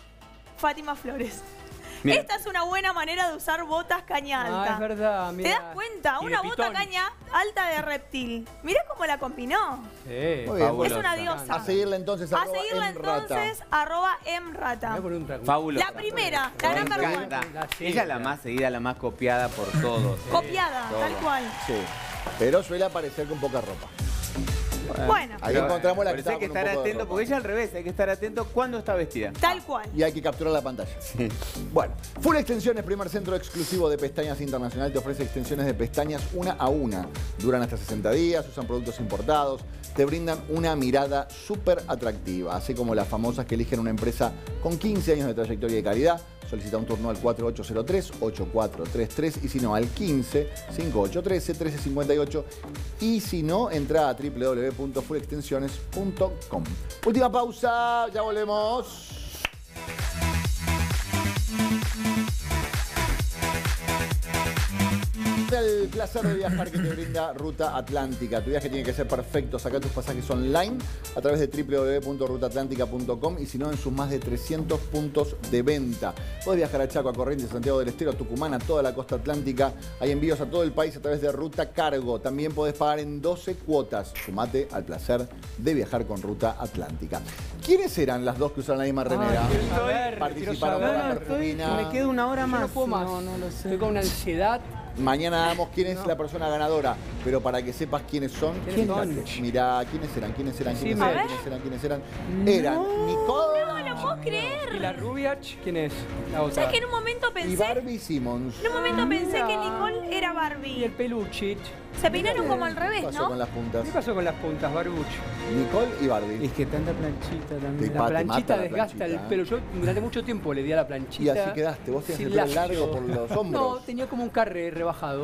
Fátima Flores. Mira. Esta es una buena manera de usar botas caña alta. Ah, es verdad, ¿Te mirá. das cuenta? Y de Una bota pitón. caña alta de reptil. Mirá cómo la combinó. Sí. Muy bien, Fabulosa. Es una diosa. A seguirla entonces, A arroba seguirla Emrata. entonces, arroba emrata. Voy a poner un trago. Fabulosa. La primera, la Me number one. encanta. La Ella es la sigla. más seguida, la más copiada por todos. Copiada, Todo. tal cual. Sí, pero suele aparecer con poca ropa. Bueno, Ahí Pero, encontramos la por que eso hay estaba que con un estar poco de atento, ropa. porque ella al revés, hay que estar atento cuando está vestida. tal cual. Y hay que capturar la pantalla. Bueno, Full Extensiones, primer centro exclusivo de pestañas internacional, te ofrece extensiones de pestañas una a una. Duran hasta sesenta días, usan productos importados, te brindan una mirada súper atractiva, así como las famosas que eligen una empresa con quince años de trayectoria y calidad. Solicita un turno al cuatro ocho cero tres, ocho cuatro tres tres y si no al quince, cincuenta y ocho trece, trece cincuenta y ocho y si no, entra a w w w punto full extensiones punto com. Última pausa, ya volvemos. El placer de viajar que te brinda Ruta Atlántica. Tu viaje tiene que ser perfecto. Saca tus pasajes online a través de w w w punto ruta atlántica punto com y si no en sus más de trescientos puntos de venta. Puedes viajar a Chaco, a Corrientes, Santiago del Estero, a Tucumán, a toda la costa atlántica. Hay envíos a todo el país a través de Ruta Cargo. También podés pagar en doce cuotas. Sumate al placer de viajar con Ruta Atlántica. ¿Quiénes eran las dos que usaron la misma remera? Ah, quiero saber, quiero Participaron saber. por la No, no, estoy- perfumina. me quedo una hora Yo más. no puedo más. No, no lo sé. Estoy con una ansiedad. Mañana damos quién es la persona ganadora, pero para que sepas quiénes son, ¿Quiénes son? fíjate. Mirá, quiénes eran, quiénes eran, quiénes Decime. eran, A quiénes eran, quiénes eran. Eran Nicole No lo puedo ¿Y creer. la Rubiach? ¿Quién es? La otra. ¿Sabes que en un momento y pensé, Barbie Simmons. en un momento pensé mira. que Nicole era Y el Barbie? peluchit. Se peinaron como al ¿Qué revés, pasó ¿no? con las puntas? ¿Qué pasó con las puntas, Baruch? Nicole y Barbie. Es que tanta planchita también. Te La pa- planchita mata la desgasta planchita, el ¿eh? pelo. Yo durante mucho tiempo le di a la Y planchita. así quedaste. Vos tenías sin el pelo lacio. largo por los hombros. No, tenía como un carre rebajado.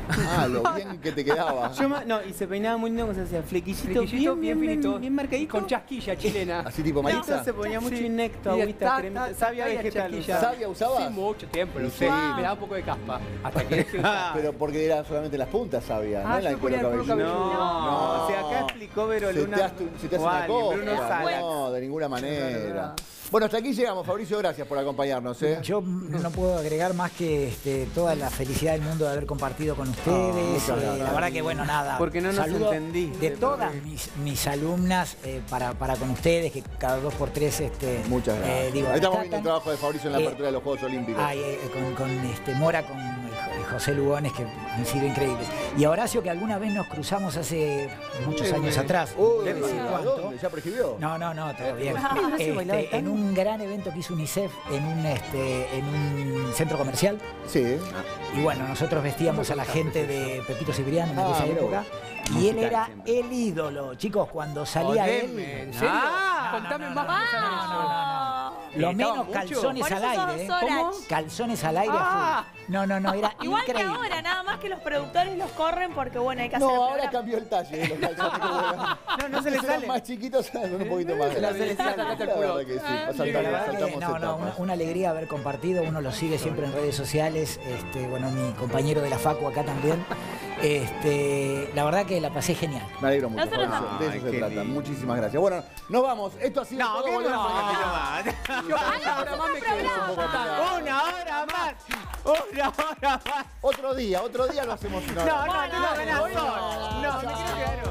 Ah, lo bien que te quedaba. Yo ma- no, y se peinaba muy lindo, se hacía flequillito, Flequillito, bien, bien, finito. bien, bien marcadito. Con chasquilla chilena. Así tipo Maritza. Entonces se ponía mucho Sí. inecto, Y agüita, ta, cremita, ta, sabia ta, vegetal. chasquilla. usaba. ¿Sabia usabas? Sí, mucho tiempo, lo ¿En usé. serio? Me daba un poco de caspa. Hasta que dejé de usar. Pero porque era solamente las puntas, sabía, Ah, ¿no? La yo ponía el cuero cabelludo. cabelludo. No, o sea, acá explicó Vero Se Luna. te hace, se te hace o una alguien, cosa. Bruno Salas. No, de ninguna manera. Bueno, hasta aquí llegamos, Fabricio, gracias por acompañarnos. ¿eh? Yo no puedo agregar más que este, toda la felicidad del mundo de haber compartido con ustedes. muchas Eh, gracias. la verdad que, bueno, nada. Porque no nos saludo entendiste, de todas mis, mis alumnas eh, para, para con ustedes, que cada dos por tres. Este, Muchas gracias. eh, digo, Ahí estamos rescatan. viendo el trabajo de Fabricio en la Eh, apertura de los Juegos Olímpicos. Ay, eh, con, con, este, Mora, con eh, José Lugones, que han sido increíbles. Y a Horacio, que alguna vez nos cruzamos hace muchos años atrás. Uy, Debe decir cuánto. ¿dónde? ¿Ya prescribió? No, no, no, todo bien. Horacio bailaba Este, en tango. un gran evento que hizo UNICEF en un, este, en un centro comercial. Sí. Y bueno, nosotros vestíamos a la gente de Pepito Cibriano en Ah, aquella mirá época. vos. Y él Musical era siempre. el ídolo. Chicos, cuando salía Oleme, él. ¿en serio? Ah, Contame no, no, más no, cosas de no, eso. no, no, no. Lo ¿Estaba menos mucho? calzones Por al eso sos aire. ¿eh? Sorach. Calzones al aire. Ah. full. No, no, no, era Igual increíble. que ahora, nada más que los productores los corren porque, bueno, hay que hacer No, el ahora programa. cambió el talle de los calzones. que vuelan. No, no se le Antes eran sale. más chiquitos, son un poquito más La grandes. selección, La acá verdad que sí, La saltamos, verdad que, saltamos no, no, una, etapas. una alegría haber compartido, uno lo sigue siempre en redes sociales, este, bueno, mi compañero de la Facu acá también. Este, la verdad que la pasé genial. Me alegro mucho, Nosotros Fabricio. De Ay, eso se qué trata. lindo. Muchísimas gracias. Bueno, nos vamos. Esto ha sido No, todo. ¿qué Volvemos no? mañana. Yo una hora más me quedo. Un poco tirado. Una hora más. Una hora más. Otro día, otro día lo hacemos una No, hora. no, no, no, no, no, Bueno, no, me quiero quedar hoy.